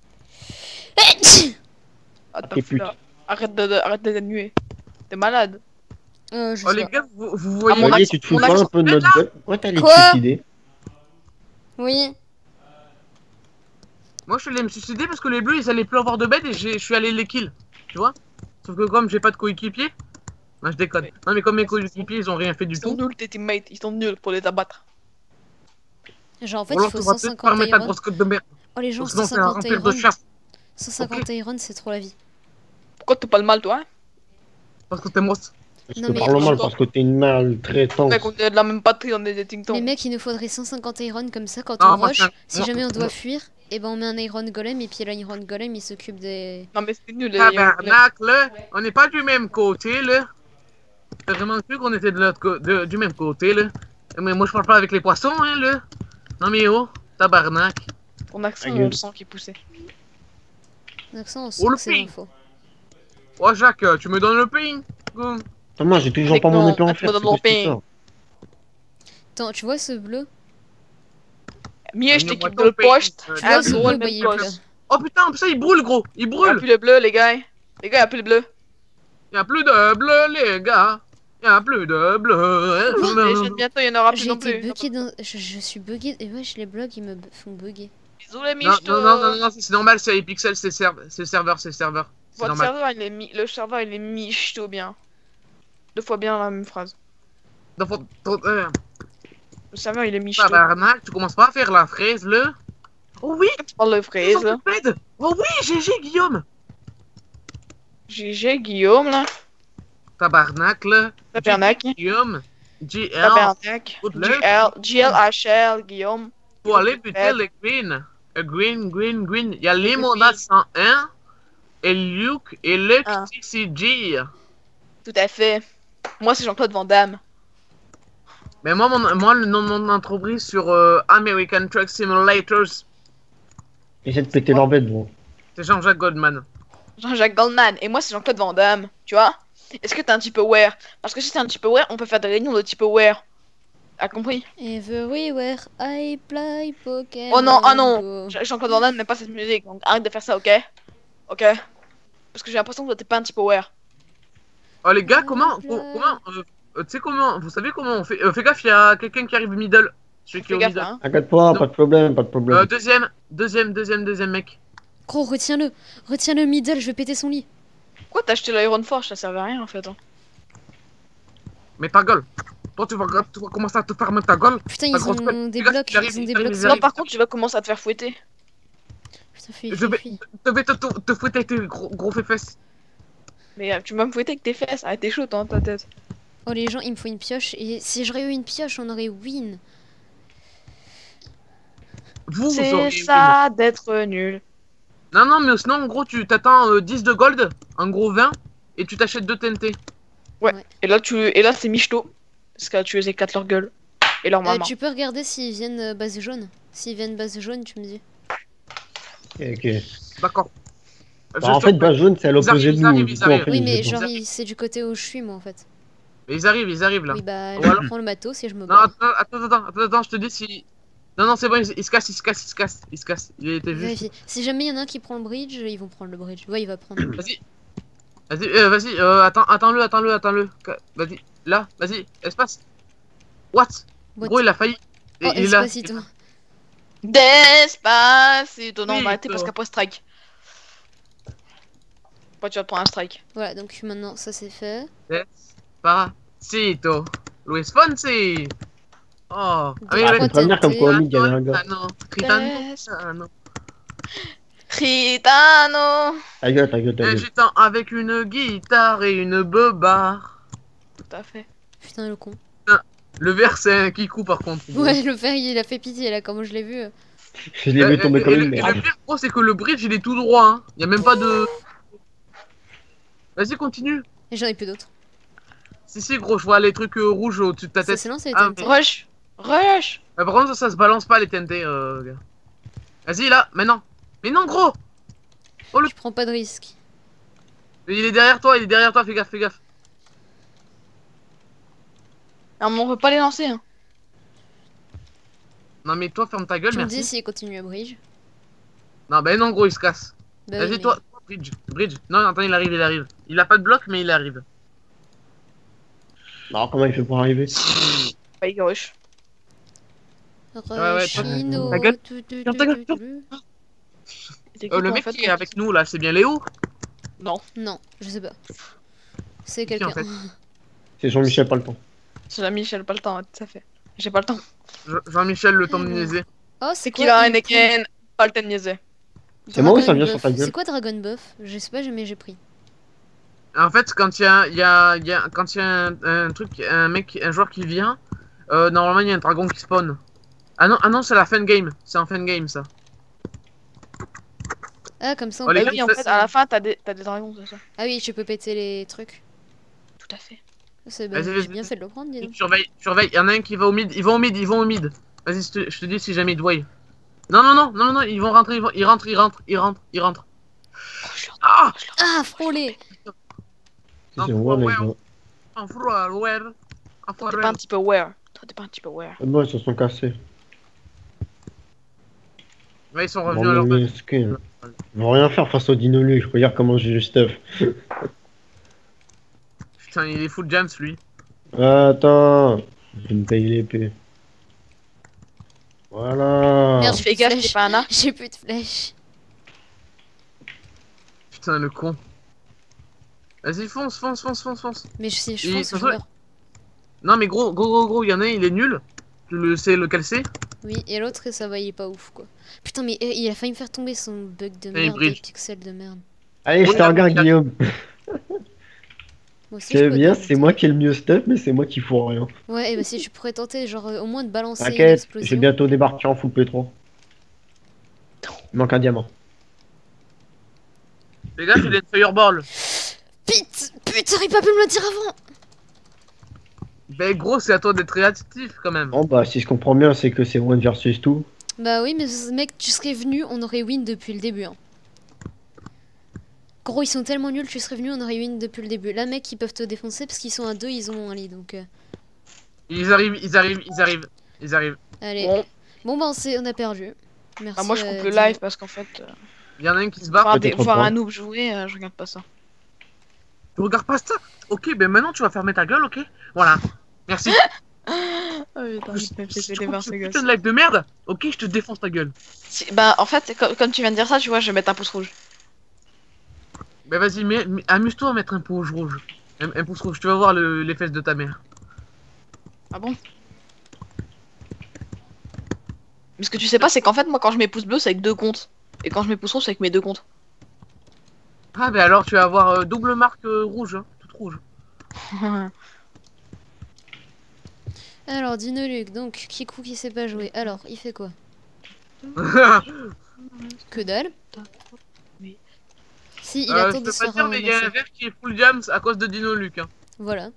Ah, t'es pute. Arrête de nuer. T'es malade. Je Oh sais les pas. gars, vous voyez mon Loli, accent- tu te fous mon pas un accent- peu de notre gueule? Ouais, t'as les Quoi suicider. Oui. Moi je suis allé me suicider parce que les bleus ils allaient plus avoir de bed et je suis allé les kill. Tu vois? Sauf que comme j'ai pas de coéquipier. Non, je déconne. Non, mais comme mes coéquipiers ils ont rien fait du Ils sont tout. nuls, tes teammates. Ils sont nuls pour les abattre. Genre en fait Roland, il faut tu vas peut-être 150 fermer ta iron. grosse côte de merde. Oh les gens Sinon c'est un 150 remplir iron. de chasse. 150 iron c'est trop la vie. Pourquoi t'es pas le mal, toi, hein? Parce que t'es mort. Je Non, te mais- parle mal parce que t'es une maltraitante. Mec, on est de la même patrie, on est des ting Mais mec, il nous faudrait 150 iron comme ça quand Non, on moi, rush. c'est un- Si moi- jamais on doit moi- fuir, et ben on met un iron golem et puis l'iron golem il s'occupe des. Non, mais c'est nul, les Tabarnak, on n'est pas du même côté, là. T'as vraiment cru qu'on était de du même côté, là. Mais moi, je parle pas avec les poissons, hein, là. Non, mais oh, tabarnak. Ton accent, Ta on gueule. le sent qui poussait. L'accent, on sent Oh, le que c'est ping. faux. Oh, Jacques, tu me donnes le ping? Go. Moi, j'ai toujours Mec, pas mon non, épée en attends, fer. dans c'est mon qu'est-ce que pays. ça Attends, tu vois ce bleu? Mieux, je Donne-moi t'équipe ton de le ping. poste. Tu Tu Ah, vois c'est ce drôle, bleu? même Bah, il est poste. bleu. Oh putain, ça il brûle, gros. Il Il y a brûle. plus le bleu, les gars. Les gars, il y a plus le bleu. Y a plus de bleu, les gars. Y a plus de bleu. Les jeunes, bientôt, il y en aura plus J'ai non été plus. bugué dans. Je suis bugué. Et wesh, les blogs ils me font bugger. Bisous, les Non, miches. non, c'est normal, c'est les pixels, c'est le serveur. C'est Votre normal. serveur, le serveur, il est michto bien. 2 fois bien la même phrase. Donc, Le serveur, il est michto. tabarnak, tu commences pas à faire la fraise, là. Oh oui, Tu parles de fraise, là. orthopède. Oh oui, GG, Guillaume. GG, Guillaume, là. Tabarnak, là. Tabernac. Guillaume. GL. Tabernac. Good luck. GLHL, Guillaume. Pour aller buter les green. Green. Il y a Limonade 101. Et Luke et Luke Ah. TCG. Tout à fait. Moi, c'est Jean-Claude Van Damme. Mais moi, le nom de mon entreprise sur American Truck Simulators, Essaie de péter leur bête, bon. c'est Jean-Jacques Goldman. Jean-Jacques Goldman. Et moi, c'est Jean-Claude Van Damme. Tu vois? Est-ce que t'es un type aware? Parce que si t'es un type aware, on peut faire des réunions de type aware. A compris? Everywhere I play Pokémon. Oh non, ah non. Go. Jean-Claude Van Damme n'aime pas cette musique. Donc arrête de faire ça, ok? Ok? Parce que j'ai l'impression que t'es pas un type aware. Oh les gars, tu sais comment, vous savez comment on fait? Fais gaffe, il y a quelqu'un qui arrive middle. Celui qui est Fais au gaffe, middle. hein. T'inquiète pas, pas de problème, pas de problème. Deuxième mec. Gros, retiens-le. Retiens-le, middle, je vais péter son lit. Pourquoi t'as acheté l'Iron Forge? Ça servait à rien en fait. Hein. Mais ta gueule. Toi, tu vas commencer à te farmer ta gueule. Putain, Ah, ils grosse ont conne. des Les gars, blocs. ils arrivent, Ils ont des ils arrivent, blocs. ils Non, arrivent. par contre, tu vas commencer à te faire fouetter. Putain, fuis, Je vais fuis. te fouetter avec tes gros fesses. Mais tu vas me fouetter avec tes fesses. Ah, t'es chaud, hein, ta tête. Oh, les gens, il me faut une pioche. Et si j'aurais eu une pioche, on aurait win. Vous C'est auriez- ça d'être nul. Non, mais sinon, en gros, tu t'attends 10 de gold, en gros 20, et tu t'achètes 2 TNT. Et là, c'est michto. Parce que tu les éclates leur gueule. Et leur maman. Tu peux regarder s'ils viennent base jaune. S'ils viennent base jaune, tu me dis. Ok. D'accord. Bah, en fait, base jaune, c'est à l'opposé de ils nous. arrivent, du ils coup, en arrivent. fait, Oui, ils mais étaient genre, pas- c'est du côté où je suis, moi, en fait. Mais ils arrivent là. Oui, bah, Ou alors- je prends le matos et je me Non, barre. attends, je te dis si. Non, c'est bon, il se casse. Il était juste. Vérifie. Si jamais il y en a un qui prend le bridge, ils vont prendre le bridge. Ouais, il va prendre. Vas-y, attends-le. Vas-y, là, vas-y, espace. What? What? Gros, il a failli. Oh, Il est là. Espacito. Despacito. Non, on Oui, va arrêter toi. parce qu'après strike. Pourquoi tu vas te prendre un strike? Voilà, donc maintenant, ça c'est fait. Despacito. Luis Fonsi. Oh. Ah oui, Trois Faut ouais. prévenir comme quoi, Omid, il y avait un gars. Gitano. Gitano. Gitano. Gitano. Ta gueule, ta gueule, ta Un gueule. gitan avec une guitare et une beubare. Tout à fait. Putain, le con. Le verre, c'est un kikou par contre. Ouais, le fer, il a fait pitié là, comment je l'ai vu. Je l'ai vu tomber comme une Et le merde. pire, gros, c'est que le bridge, il est tout droit. Hein. Il y a même pas de. Vas-y, continue. Et j'en ai plus d'autres. Si, gros, je vois les trucs rouges au-dessus de ta Ça tête. c'est lancé les Ah, TNT. Rush. Rush. Par contre, ça se balance pas les TNT, gars. Vas-y, là, maintenant. Mais non, gros. Je prends pas de risque. Il est derrière toi, fais gaffe. Non, mais on peut pas les lancer. Hein. Non, mais toi, ferme ta gueule, Tu me dis merci. s'il continue à bridge. Non, bah non, gros, il se casse. Bah Vas-y, oui, mais- toi, bridge. Non, attends, il arrive. Il a pas de bloc, mais il arrive. Non, comment il fait pour arriver? Pas il rush. Rushino, ta gueule. tu, Ta gueule. C'est qui, Le toi, en mec fait, qui est avec nous, là, c'est bien Léo? Non, Non, je sais pas. C'est Qui, en quelqu'un. fait C'est Jean-Michel, pas le temps. c'est Jean-Michel, pas le temps, tout à fait. J'ai pas le temps. Jean-Michel, le temps de niaiser. Oh, C'est qui quoi, la il Heineken? Pas le temps de niaiser. C'est moi ou ça Dragon vient Buff. sur ta gueule? C'est quoi Dragon Buff? Je sais pas, mais j'ai pris. En fait, quand il y a, quand il y a un truc, un joueur qui vient, normalement il y a un dragon qui spawn. Ah non, c'est la fin game. C'est en fin game ça. Ah, comme ça, on Oh, les peut... Bah gars, oui, en fait, à la fin, t'as des dragons, c'est ça. Ah oui, tu peux péter les trucs. Tout à fait. Bah, Vas-y, j'ai bien fait de le prendre, dis donc. Surveille. Il y en a un qui va au mid. Ils vont au mid. Vas-y, je te dis si jamais ils te voient. Non, ils vont rentrer. Ils rentrent. Oh, je suis en- Ah! je leur- Ah, frôlé! C'est ouais, mec. T'es pas un petit peu aware. Toi, t'es pas un petit peu aware. Moi, ils se sont cassés. Ouais, ils sont Bon, revenus à leur mais base. Ils vont rien faire face au Dinoluc. Regarde comment j'ai le stuff. Putain, il est full jams lui. Attends. Je vais me payer l'épée. Voilà. Merde, Fais gaffe, t'es pas un arc. J'ai plus de flèches. Putain, le con. Vas-y, fonce. Mais je Et pense que je surtout- meurs. Non, mais gros, il y en a un, il est nul. Tu le sais lequel c'est? Oui, et l'autre, ça va, il est pas ouf, quoi. Putain, mais il a failli me faire tomber son bug de Et merde, bridge. des pixels de merde. Allez, je te Ouais, regarde, regarde. Guillaume. Moi aussi, C'est je peux bien, tenter. c'est moi qui ai le mieux stuff, mais c'est moi qui fous rien. Ouais, et bah si je pourrais tenter, genre, au moins de balancer une T'inquiète, explosion. je vais bientôt débarquer en full P3. Il manque un diamant. Les gars, j'ai des fireball. Putain, t'aurais pas pu me le dire avant! Ben gros, c'est à toi d'être réactif quand même. Bon, bah, si je comprends bien, c'est que c'est one versus tout. Bah oui, mais mec, tu serais venu, on aurait win depuis le début. Hein. Gros, ils sont tellement nuls, tu serais venu, on aurait win depuis le début. Là, mec, ils peuvent te défoncer parce qu'ils sont à 2, ils ont un lit, donc... Ils arrivent. Allez. Bon, Bon, bah, on a perdu. Merci. bah, moi, je coupe le Dino. live parce qu'en fait, Il y en a un qui se barre. Peut-être voir pas. un noob jouer, je regarde pas ça. Tu regardes pas ça? Ok, ben maintenant tu vas fermer ta gueule, ok? Voilà. Merci. Oh putain, je me fais péter par Ce ces gosses. putain de live de merde. Ok, je te défonce ta gueule. Bah, en fait, comme tu viens de dire ça, tu vois, je vais mettre un pouce rouge. Ben vas-y, amuse-toi à mettre un pouce rouge. Un pouce rouge, tu vas voir les fesses de ta mère. Ah bon? Mais ce que tu sais pas, c'est qu'en fait, moi, quand je mets pouce bleu, c'est avec 2 comptes. Et quand je mets pouce rouge, c'est avec mes 2 comptes. Ah ben alors tu vas avoir double marque rouge, hein, toute rouge. Alors, Dinoluc, donc, Kikou qui sait pas jouer. Alors, il fait quoi? Que dalle. Oui. Si, il Je attend peux de se pas faire dire, mais il y a un ramasser. verre qui est full jams à cause de Dino Luc. Hein. Voilà.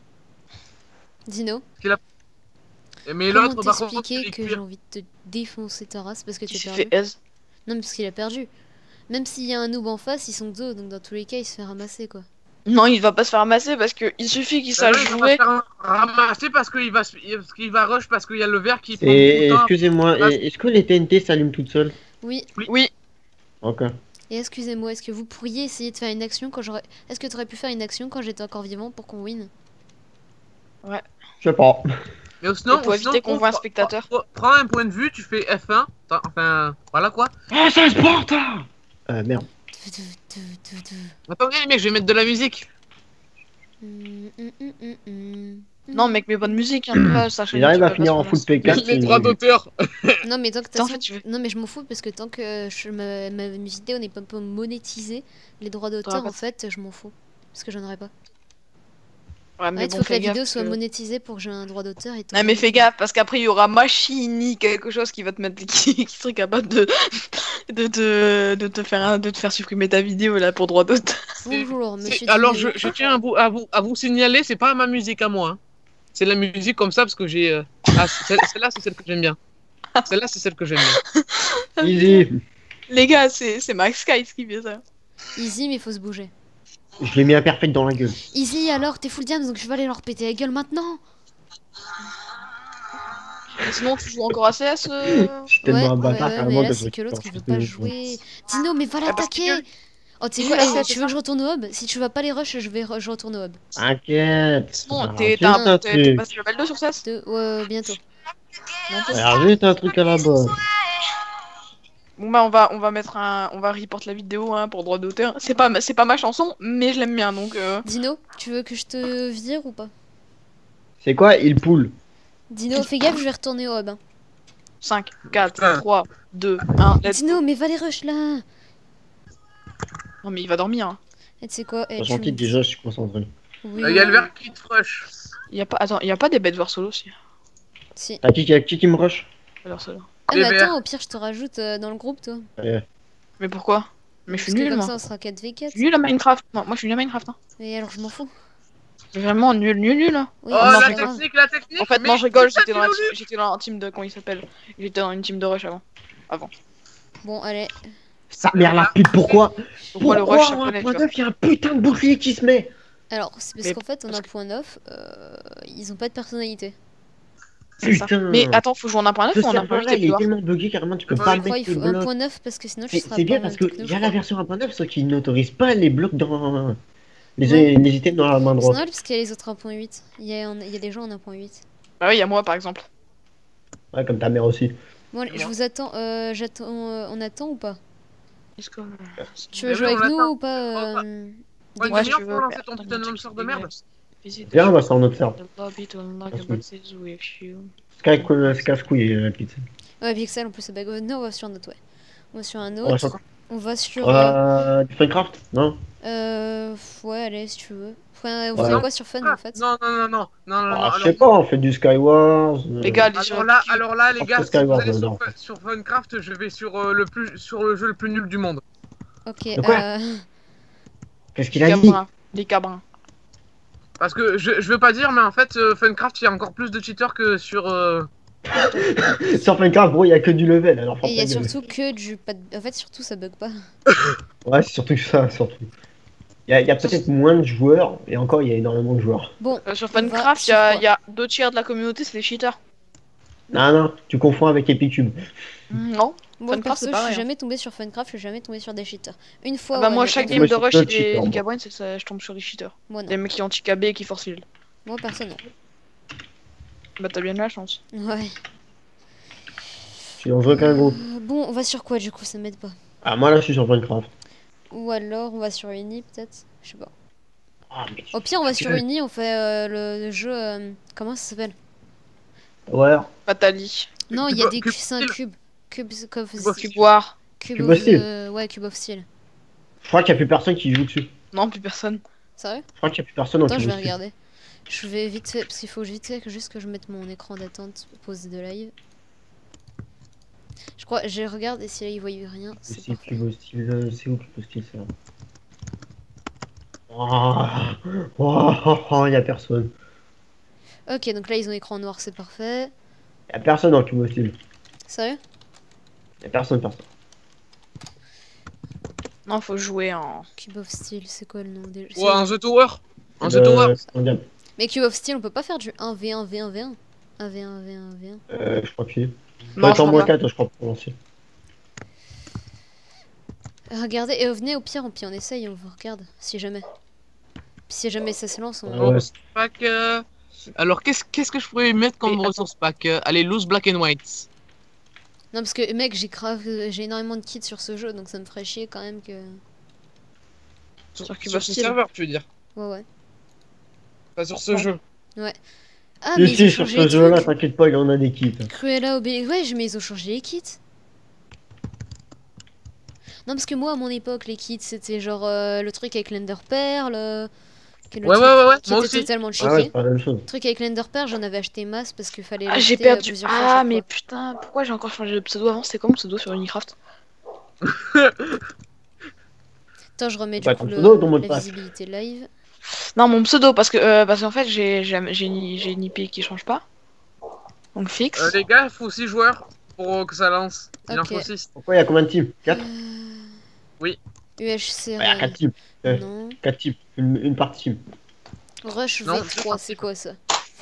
Dino, Mais comment l'autre, par contre, t'expliquer il est que cuir. j'ai envie de te défoncer ta race parce que Qui t'es s'est perdu? fait aise. Non, mais parce qu'il a perdu. Même s'il y a un noob en face, ils sont 2, donc dans tous les cas, il se fait ramasser, quoi. Non, il va pas se faire ramasser parce que il suffit qu'il Ben sache non, il va jouer. se faire ramasser parce qu'il va rush parce qu'il y a le verre qui prend Et tout le temps. excusez-moi, Ah. est-ce que les TNT s'allument toutes seules? Oui, Oui, Ok. et excusez-moi, est-ce que vous pourriez essayer de faire une action quand j'aurais... Est-ce que t'aurais pu faire une action quand j'étais encore vivant pour qu'on win? Je sais pas. Mais sinon, Et pour éviter qu'on voit un spectateur. Prends un point de vue, tu fais F1. Enfin, voilà quoi. Ah, ça se porte! Merde. Attendez les mecs, je vais mettre de la musique. non, mec, mais bonne musique, hein, là, ça Il arrive à finir en full P4. Les droits d'auteur. Non, mais tant que En fait, tu veux- Non, mais je m'en fous parce que tant que ma vidéo n'est pas monétisée, les droits d'auteur, pas en fait, je m'en fous. Parce que j'en aurais pas. Ouais, En mais fait, bon, faut que la fais gaffe vidéo soit que- monétisée pour que j'ai un droit d'auteur et tout. Non, mais fais gaffe, parce qu'après, il y aura Machini, quelque chose qui va te mettre, qui serait capable de te faire supprimer ta vidéo, là, pour droit d'auteur. Bonjour, monsieur. Alors Dino. je tiens à vous signaler, c'est pas ma musique à moi. Hein. C'est la musique comme ça parce que j'ai. Ah, celle-là, c'est celle que j'aime bien. Celle-là, c'est celle que j'aime bien. Easy. Les gars, c'est Max Skies qui fait ça. Easy, mais faut se bouger. Je l'ai mis un perfect dans la gueule. Easy, alors, t'es full diams, donc je vais aller leur péter la gueule maintenant. Sinon, tu joues encore à CS Je suis tellement un bâtard mais carrément là, que c'est que l'autre, il veut récupère pas ce jouer. Dino, mais va Ah, parce l'attaquer. que- Oh, tu sais Oui, quoi, oui, tu veux que je retourne au hub? Si tu vas pas les rush, je retourne au hub. T'inquiète. Sinon, Alors, t'es juste un truc. passé level 2 sur CS Bientôt. Alors, juste un truc à la base. Bon bah on va mettre on va report la vidéo hein, pour droit d'auteur. C'est pas ma chanson, mais je l'aime bien donc. Dino, tu veux que je te vire ou pas? C'est quoi? Il poule. Dino, fais gaffe, je vais retourner au hub. Hein. 5, 4, 3, 2, 1, let's go. Dino, mais va les rush là. Non mais il va dormir. Hein. Et tu sais quoi? T'as senti déjà, je suis concentré. Oui. Il y a le vert qui te rush. Attends, y a pas des bedwars solo aussi? Si. T'as qui me rush? Alors solo. Ah, Les mais verts. attends, au pire, je te rajoute dans le groupe, toi. Ouais. Mais pourquoi? Mais je suis Parce que nul, comme moi. ça, on sera Je 4v4. suis nul à Minecraft. Non, moi je suis nul à Minecraft. Hein. Et alors, je m'en fous. Mais vraiment nul. Hein. Oui, Oh, mais non, c'est la pas grave. technique, la technique. En fait, mais non, je rigole, putain, j'étais dans un team de. Comment il s'appelle? J'étais dans une team de rush avant. Bon, allez. Ça merde la pute, pourquoi? Donc, moi, le Pourquoi rush, ça en connaît, tu point vois. 9, il y a un putain de bouclier qui se met? Alors, c'est parce Mais qu'en fait, on a parce un point 9, ils ont pas de personnalité. C'est ça. Putain. Mais attends, faut jouer en 1.9 Ce ou en 1.8 serveur-là, il est Edouard? tellement bugué carrément, tu peux Ouais, pas je Je crois mettre qu'il tes faut un blocs. point 9 parce que sinon, je serai C'est pas bien en parce même que techno, il je y a la crois. version 1.9, sauf qu'ils n'autorisent pas les blocs dans Ouais. les items dans la main C'est droite. normal parce qu'il y a les autres 1.8. Il y a des gens en 1.8. Bah oui, y a moi par exemple. Ouais, comme ta mère aussi. Bon, allez, je vous attends. On attend ou pas? Tu veux Mais jouer oui, avec on nous attend. ou pas Ouais, Ouais, si si tu tu veux veux. lancer ton putain de lanceur de merde. Viens, on va sur notre serveur. Sky, c'est casse-couille, la pizza. Ouais, Pixel en plus, ça bug. Non, on va sur un autre, ouais. On va sur un On va autre. sur- On va sur. Du Minecraft? Non? Ouais, allez, si tu veux. Enfin, vous Ouais. faites quoi sur Fun en fait? Non. Ah, je sais pas, on fait du Skywars. Les gars, Alors là, les Hop, gars, c'est si vous Skyward, allez j'adore. sur Funcraft, je vais sur le jeu le plus nul du monde. Ok, De quoi Qu'est-ce qu'il a dit? Des cabrins. Parce que je veux pas dire, mais en fait, Funcraft, il y a encore plus de cheaters que sur. Sur Minecraft, gros, il y a que du level, alors Et il y a ferme ta gueule. surtout que du. En fait, surtout, ça bug pas. Ouais, c'est surtout ça, surtout. Il y a peut-être moins de joueurs, et encore, il y a énormément de joueurs. Bon, Sur on va Funcraft, sur quoi y a 2 tiers de la communauté, c'est des cheaters. Non, tu confonds avec Epicube. Non. moi Funcraft, perso, c'est je pareil, suis hein. jamais tombé sur Funcraft, je suis jamais tombé sur des cheaters. Une fois, Bah ouais, moi, mais chaque une game Moi, de je suis rush pas et cheater, des moi. Gawain, je tombe sur des cheaters. Moi non. Des mecs qui anti-KB et qui force heal. Moi personne non. Bah t'as bien de la chance. Ouais. Je suis dangereux qu'un gros. Bon, on va sur quoi du coup, ça m'aide pas. Ah, moi là, je suis sur Minecraft. Ou alors on va sur Uni peut-être. Je sais pas. Ah, mais... Au pire, on va sur Uni, on fait le jeu. Comment ça s'appelle? Ouais. Fatali. Non, il y a des c'est un cube. Cube of Cuboire. Cube of Steel. Ouais, Cube of Steel. Je crois qu'il n'y a plus personne qui joue dessus. Non, plus personne. Sérieux? Je crois qu'il n'y a plus personne en Attends, Cube je vais of Steel. regarder. Je vais vite fait, parce qu'il faut vite fait que juste que je mette mon écran d'attente pause de live. Je crois, je regarde et si là il voit rien, c'est C'est parfait. Cube of Steel, c'est où Cube of Steel ça? Oh, il y a personne. Ok, donc là ils ont écran noir, c'est parfait. Il y a personne en Cube of Steel. Sérieux? Il y a personne. Non, faut jouer en. Cube of Steel, c'est quoi le nom déjà? Ouais, un The Tower. Un The Euh, Tower. Mondial. Mais Cube of Steel, on peut pas faire du 1v1, v1, v1. 1v1, v1, v1. Je crois que si. Non, Ouais, je en crois moins pas. 4, je crois, pour lancer. Regardez, et venez au pire, on essaye, on vous regarde, si jamais. Puis si jamais ça se lance, on... Ouais. Pack. Alors, qu'est-ce que je pourrais mettre comme Mais ressource pack? Allez, loose black and white. Non, parce que mec, j'ai énormément de kits sur ce jeu, donc ça me ferait chier quand même que... Sur Cube Sur of ce Steel. serveur, tu veux dire? Ouais. Pas sur ce jeu. Ah, mais Si, ils ont si, sur changé ce les jeu-là, trucs. t'inquiète pas, il en a des kits. Cruella Obé... Ouais, mais ils ont changé les kits. Non, parce que moi, à mon époque, les kits, c'était genre le truc avec l'Ender Pearl, qui Ouais, qui moi était aussi. totalement Ah ouais, cheaté. c'est pas la même chose. Le truc avec l'Ender Pearl, j'en avais acheté masse parce qu'il fallait Ah, j'ai l'acheter, perdu. plusieurs fois à Ah, chaque mais fois. putain, pourquoi j'ai encore changé de pseudo avant? C'était quoi mon pseudo sur Unicraft? Attends, je remets du Bah, coup ton pseudo ou ton mot de la passe? visibilité live. Non, mon pseudo, parce qu'en fait, j'ai une IP qui change pas. Donc fixe. Les gars, il faut 6 joueurs pour que ça lance. Il en Ok. faut 6. Pourquoi il y a combien de teams? 4? Oui. UHC Il y a 4 teams. non. 4 teams. Une par team. Rush Non, V3, c'est quoi ça?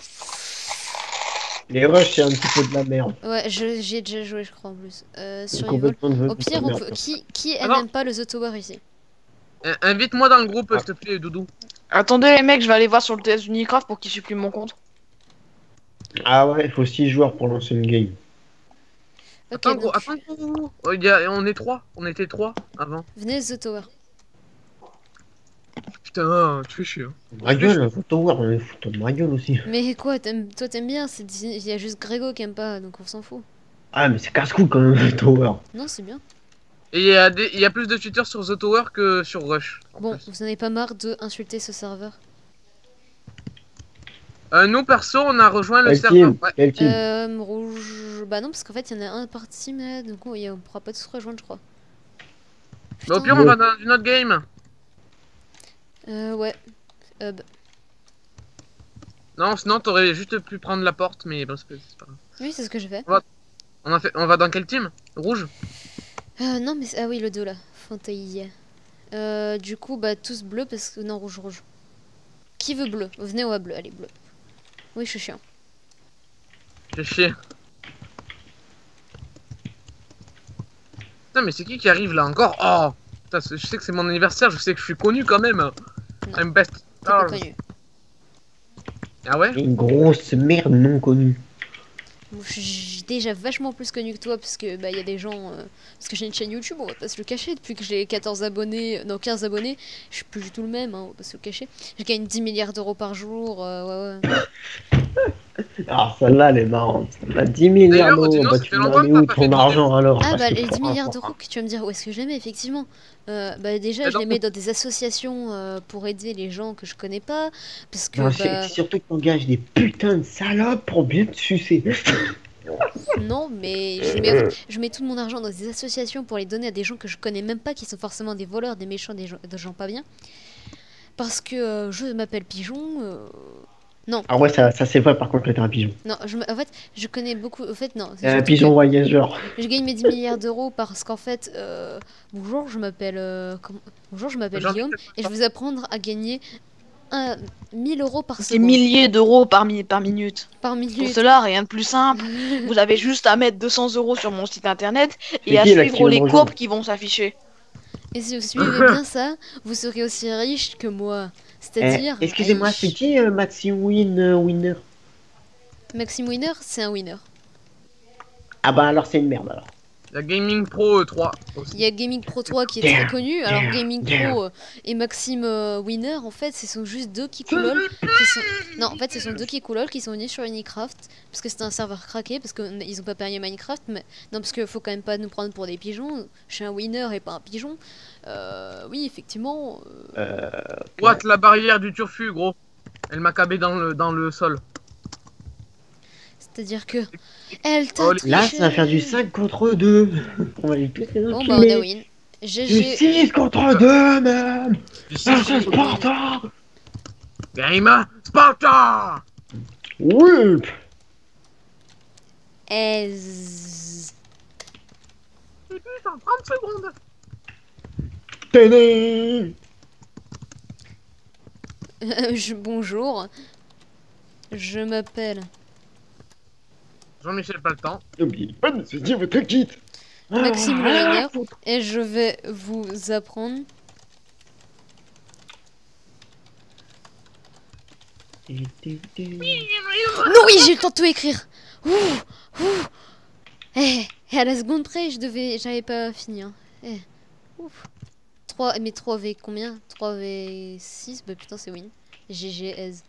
Les rushs, c'est un petit peu de la merde. Ouais, j'y ai déjà joué, je crois en plus. C'est Survival. complètement de Au pire, de on merde, peut... ça. qui Ah non. n'aime pas le The Tower ici? Invite-moi dans le groupe, Ah. s'il te plaît, Doudou. Attendez, les mecs, je vais aller voir sur le TS Unicraft pour qu'ils suppriment mon compte. Ah ouais, il faut 6 joueurs pour lancer une game. Ok, Attends, donc, gros, attends, gros. On est 3. On était 3 avant. venez The Tower. Putain, tu fais chier. Hein. Ma gueule, Tower, on est foutu de ma gueule aussi. Mais quoi, toi t'aimes bien, il y a juste Grégo qui aime pas, donc on s'en fout. Ah, mais c'est casse-cou quand même, Tower. Non, c'est bien. Et il y a plus de tuteurs sur The Tower que sur Rush. en Bon, plus. vous en avez pas marre de insulter ce serveur? Nous, perso, on a rejoint le Quel serveur. team? Ouais. Quel team? Rouge... Bah non, parce qu'en fait, il y en a un par team, là, donc on pourra pas tous se rejoindre, je crois. Mais au Putain. pire, on va dans une autre game. Ouais. Bah, Non, sinon, t'aurais juste pu prendre la porte, mais bon, c'est pas grave. oui, c'est ce que j'ai fait. On va dans quel team? Rouge? Non, mais... Ah oui, le 2, là. Fantasia. Du coup, bah, tous bleus, parce que... Non, rouge, rouge. Qui veut bleu? Venez, ouais, bleu. Allez, bleu. Oui, je suis chiant. J'ai chier. Putain, mais c'est qui arrive là encore? Oh! Putain, je sais que c'est mon anniversaire, je sais que je suis connu quand même. I'm best. T'es pas Oh. connu. Ah ouais? Une grosse merde non connue. Moi, je suis déjà vachement plus connu que toi parce que bah il y a des gens parce que j'ai une chaîne YouTube, on va pas se le cacher, depuis que j'ai 14 abonnés, non 15 abonnés, je suis plus du tout le même, hein, on va pas se le cacher. Je gagne 10 milliards d'euros par jour, ouais. Ah, celle-là, elle est marrante. Celle-là, 10 milliards D'ailleurs, d'euros. Dino, Bah, ça tu fait m'as longtemps mis que où t'as pas fait ton de argent alors? Ah Parce bah que les pour 10 milliards l'instant, d'euros que tu vas me dire où est-ce que je les mets effectivement. Bah déjà Et je les donc, mets dans des associations pour aider les gens que je connais pas parce que non, bah c'est surtout que t'engages des putains de salopes pour bien te sucer. non mais je mets tout mon argent dans des associations pour les donner à des gens que je connais même pas qui sont forcément des voleurs, des méchants, des gens pas bien. Parce que je m'appelle Pigeon. Non, Ah ouais, ça c'est vrai par contre que t'es un pigeon. non, en fait, je connais beaucoup. En fait, non. c'est Un surtout pigeon que voyageur. je gagne mes 10 milliards d'euros parce qu'en fait, bonjour, je m'appelle bonjour, je m'appelle Guillaume et je vais vous apprendre à gagner 1000 euros par Des seconde. milliers d'euros par minute. Par Pour minute. cela, rien de plus simple. Vous avez juste à mettre 200 euros sur mon site internet C'est et à qui, là, qui suivre vient les de courbes rejoindre qui vont s'afficher. Et si vous suivez bien ça, vous serez aussi riche que moi. C'est-à-dire, Excusez-moi, c'est qui Maxime Winner? Maxime Winner, c'est un winner. Ah bah alors c'est une merde alors. Il y a Gaming Pro 3 aussi. Il y a Gaming Pro 3 qui est très connu. Alors Gaming Pro et Maxime Winner, en fait, ce sont juste deux qui coulolent. Non, en fait, ce sont deux qui coulolent qui sont venus sur Unicraft parce que c'était un serveur craqué parce qu'ils ont pas payé Minecraft. Mais non, parce qu'il faut quand même pas nous prendre pour des pigeons. Je suis un winner et pas un pigeon. Oui, effectivement. What, la barrière du turfu, gros. Elle m'a cabé dans le sol. C'est-à-dire que elle t'a Oh, triché. Là, ça va faire du 5 contre 2. On va les tous les Bon, bah, on a enculer. win. Du GG. 6 contre 2 même. Ah, c'est Sparta. Game Sparta! Oui. Ez. Putain, 30 secondes! Téné. Bonjour. Je m'appelle Jean-Michel pas le temps. N'oubliez pas de saisir votre kit. Maxime le Ah, winner et je vais vous apprendre. Non, oui, j'ai eu le temps de tout écrire. Ouh, ouh. À la seconde près, j'avais pas fini. Hein. Ouf. 3, mais 3v combien? 3v6, bah putain, c'est win. GG, aise.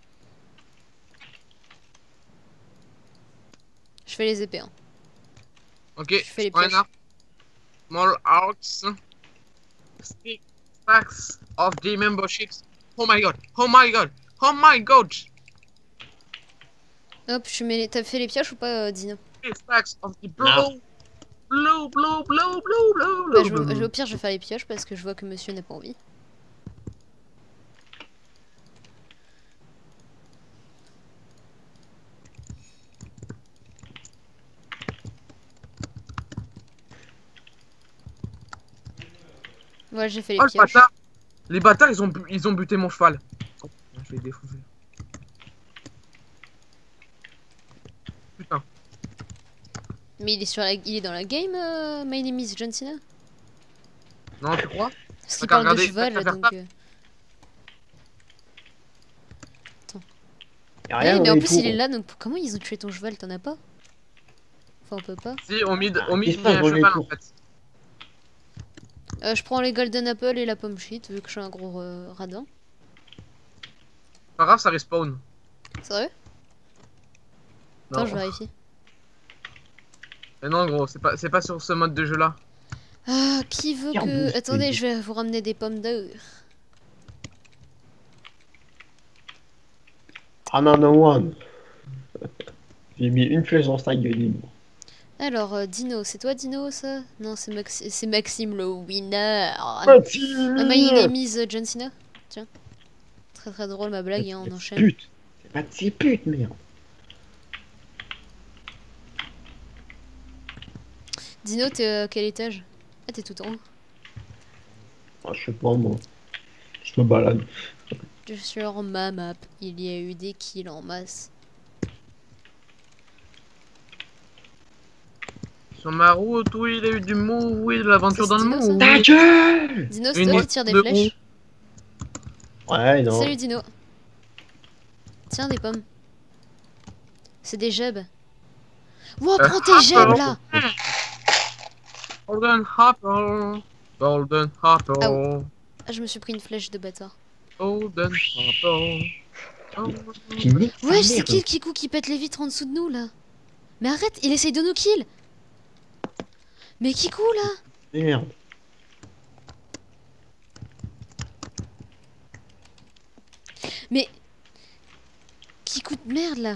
Je fais les épées. Hein. Ok, Je fais les prends un pioches. arc. Small arcs. Six packs of the memberships. Oh my god, oh my god, oh my god! Hop, t'as fait les pioches ou pas, Dino? Six packs of the Non. blue. Bah, au pire, je vais faire les pioches parce que je vois que monsieur n'a pas envie. Voilà, j'ai fait les Oh le pioches. bâtard! Les bâtards, ils ont buté mon cheval. Oh, je vais les défoncer. Putain. Mais il est dans la game, My Name is John Cena? Non, tu crois? Parce qu'il T'as parle de regardé, cheval, t'as fait donc... ça Y a Ouais, rien mais dans en les plus tours. il est là, donc comment ils ont tué ton cheval? T'en as pas? Enfin, on peut pas. Si, au mid, qu'est-ce il y qui se a passe un dans les cheval en tours? fait. Je prends les Golden Apple et la pomme shit, vu que je suis un gros radin. Pas grave, ça respawn. Sérieux? Attends, Non. je vérifie. Mais non, gros, c'est pas sur ce mode de jeu là. Ah, qui veut Tiens, que... boost, Attendez, oui. je vais vous ramener des pommes d'or. Another one. J'ai mis une flèche dans sa gueule. il est mort. Alors, Dino, c'est toi Dino ça? Non, c'est Maxime le winner. Ah, my name is John Cena. Tiens. Très très drôle ma blague, hein, on enchaîne. Pute. C'est pas de ces putes, merde. Dino, t'es à quel étage? Ah, t'es tout en haut. Ah, je sais pas, moi. Je me balade. Sur ma map, il y a eu des kills en masse. Sur ma route, oui, il a eu du move, oui, de l'aventure Ça, dans le c'est Dino, monde. Ta oui. gueule! Dino, c'est Une toi qui tire des de flèches? Ouais, non. Salut Dino. Tiens des pommes. C'est des jebs. Wow, prends tes jebs là! Golden Apple. Golden Apple. Ah, je me suis pris une flèche de bâtard. Golden Apple. Qui nique sa Ouais, c'est mère. qui le Kikou qui pète les vitres en dessous de nous là? Mais arrête, il essaye de nous kill! Mais Kikou là! Merde. Mais. Kikou de merde là!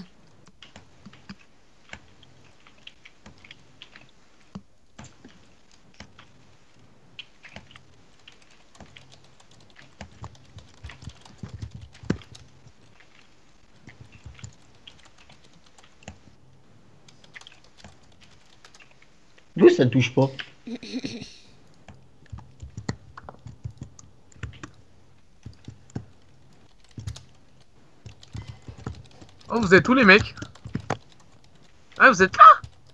D'où ça ne touche pas? Oh, vous êtes tous les mecs. Ah, vous êtes là.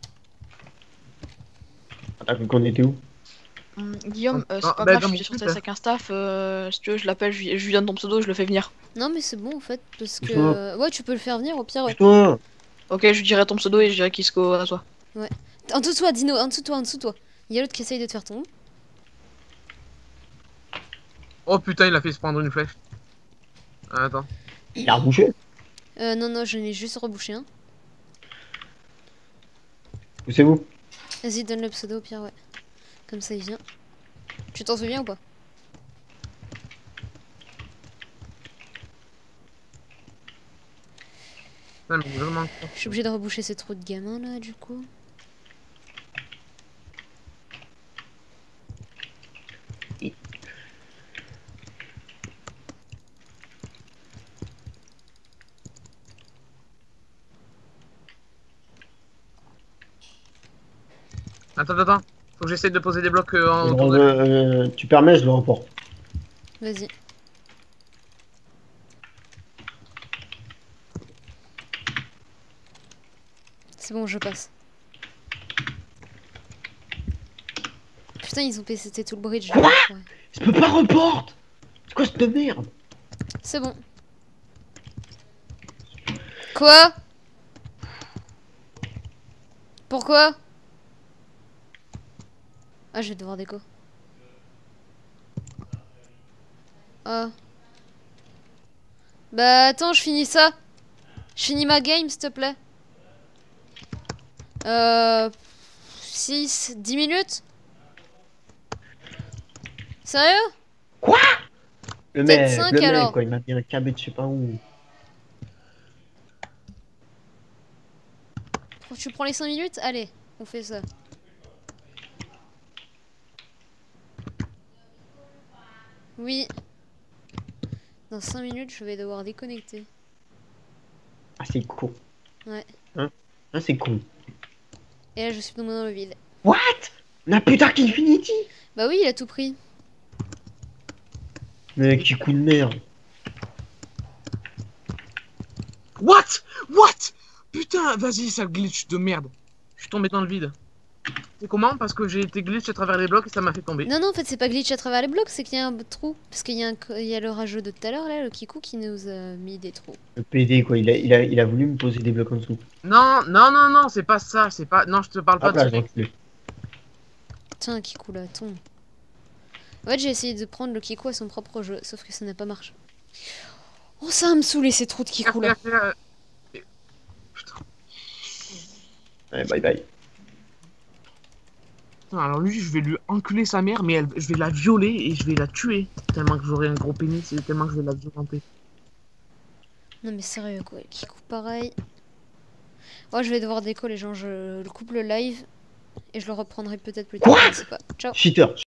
T'as cru qu'on était où? Guillaume, c'est Ah, pas bah, grave, dans je mon suis sur truc, tes 5 instaff, si tu veux, je l'appelle, je lui donne ton pseudo, je le fais venir. Non, mais c'est bon en fait, parce que. Pousse-toi. Ouais, tu peux le faire venir au pire. Ouais. Putain! Ok, je lui dirai ton pseudo et je dirai Kisko à toi. En dessous de toi, Dino, en dessous de toi, en dessous de toi. Il y a l'autre qui essaye de te faire tomber. Oh putain, il a fait se prendre une flèche. Ah, attends. Il a rebouché? Non, non, je n'ai juste rebouché un. Où c'est vous? Vas-y, donne le pseudo au pire, ouais. Comme ça, il vient. Tu t'en souviens ou pas? Putain, mais vraiment. Je suis obligée de reboucher ces trous de gamins là, du coup. Attends. Faut que j'essaie de poser des blocs en autour de... Tu permets, je le remporte. Vas-y. C'est bon, je passe. Putain, ils ont pété tout le bridge. Quoi? Ouais. Je peux pas reporte! C'est quoi cette merde? C'est bon. Quoi? Pourquoi? Ah, je vais devoir déco. Ah. Bah attends, je finis ça. Je finis ma game, s'il te plaît. 6, 10 minutes? Sérieux? Le Peut-être mec, cinq, le mec, alors. quoi, il m'a mis un câble de je sais pas où. Tu prends les 5 minutes? Allez, on fait ça. Oui. Dans 5 minutes, je vais devoir déconnecter. Ah, c'est con. Ouais. Hein, c'est con. Et là, je suis tombée dans le vide. What? On a plus tard qu'Infinity? Bah oui, il a tout pris. Mec, qui coup de merde. What? Putain, vas-y, sale glitch de merde. Je suis tombé dans le vide. C'est comment? Parce que j'ai été glitch à travers les blocs et ça m'a fait tomber. Non, non, en fait, c'est pas glitch à travers les blocs, c'est qu'il y a un trou. Parce qu'il y, il y a le rageux de tout à l'heure, là, le Kikou, qui nous a mis des trous. Le PD, quoi, il a voulu me poser des blocs en dessous. Non, c'est pas ça, c'est pas... Non, je te parle pas Hop là, de j'ai ça. reculé. Tiens, Kikou, là, tombe. En fait, j'ai essayé de prendre le Kikou à son propre jeu, sauf que ça n'a pas marché. Oh, ça va me saouler, ces trous de Kikou, là. Putain. Allez, bye bye. Putain, alors lui, je vais lui enculer sa mère, mais je vais la violer et je vais la tuer. Tellement que j'aurai un gros pénis et tellement que je vais la violenter. Non mais sérieux quoi, qui coupe pareil. Oh, je vais devoir déco les gens, je coupe le live et je le reprendrai peut-être plus tard, Quoi je sais pas. Ciao. Cheater.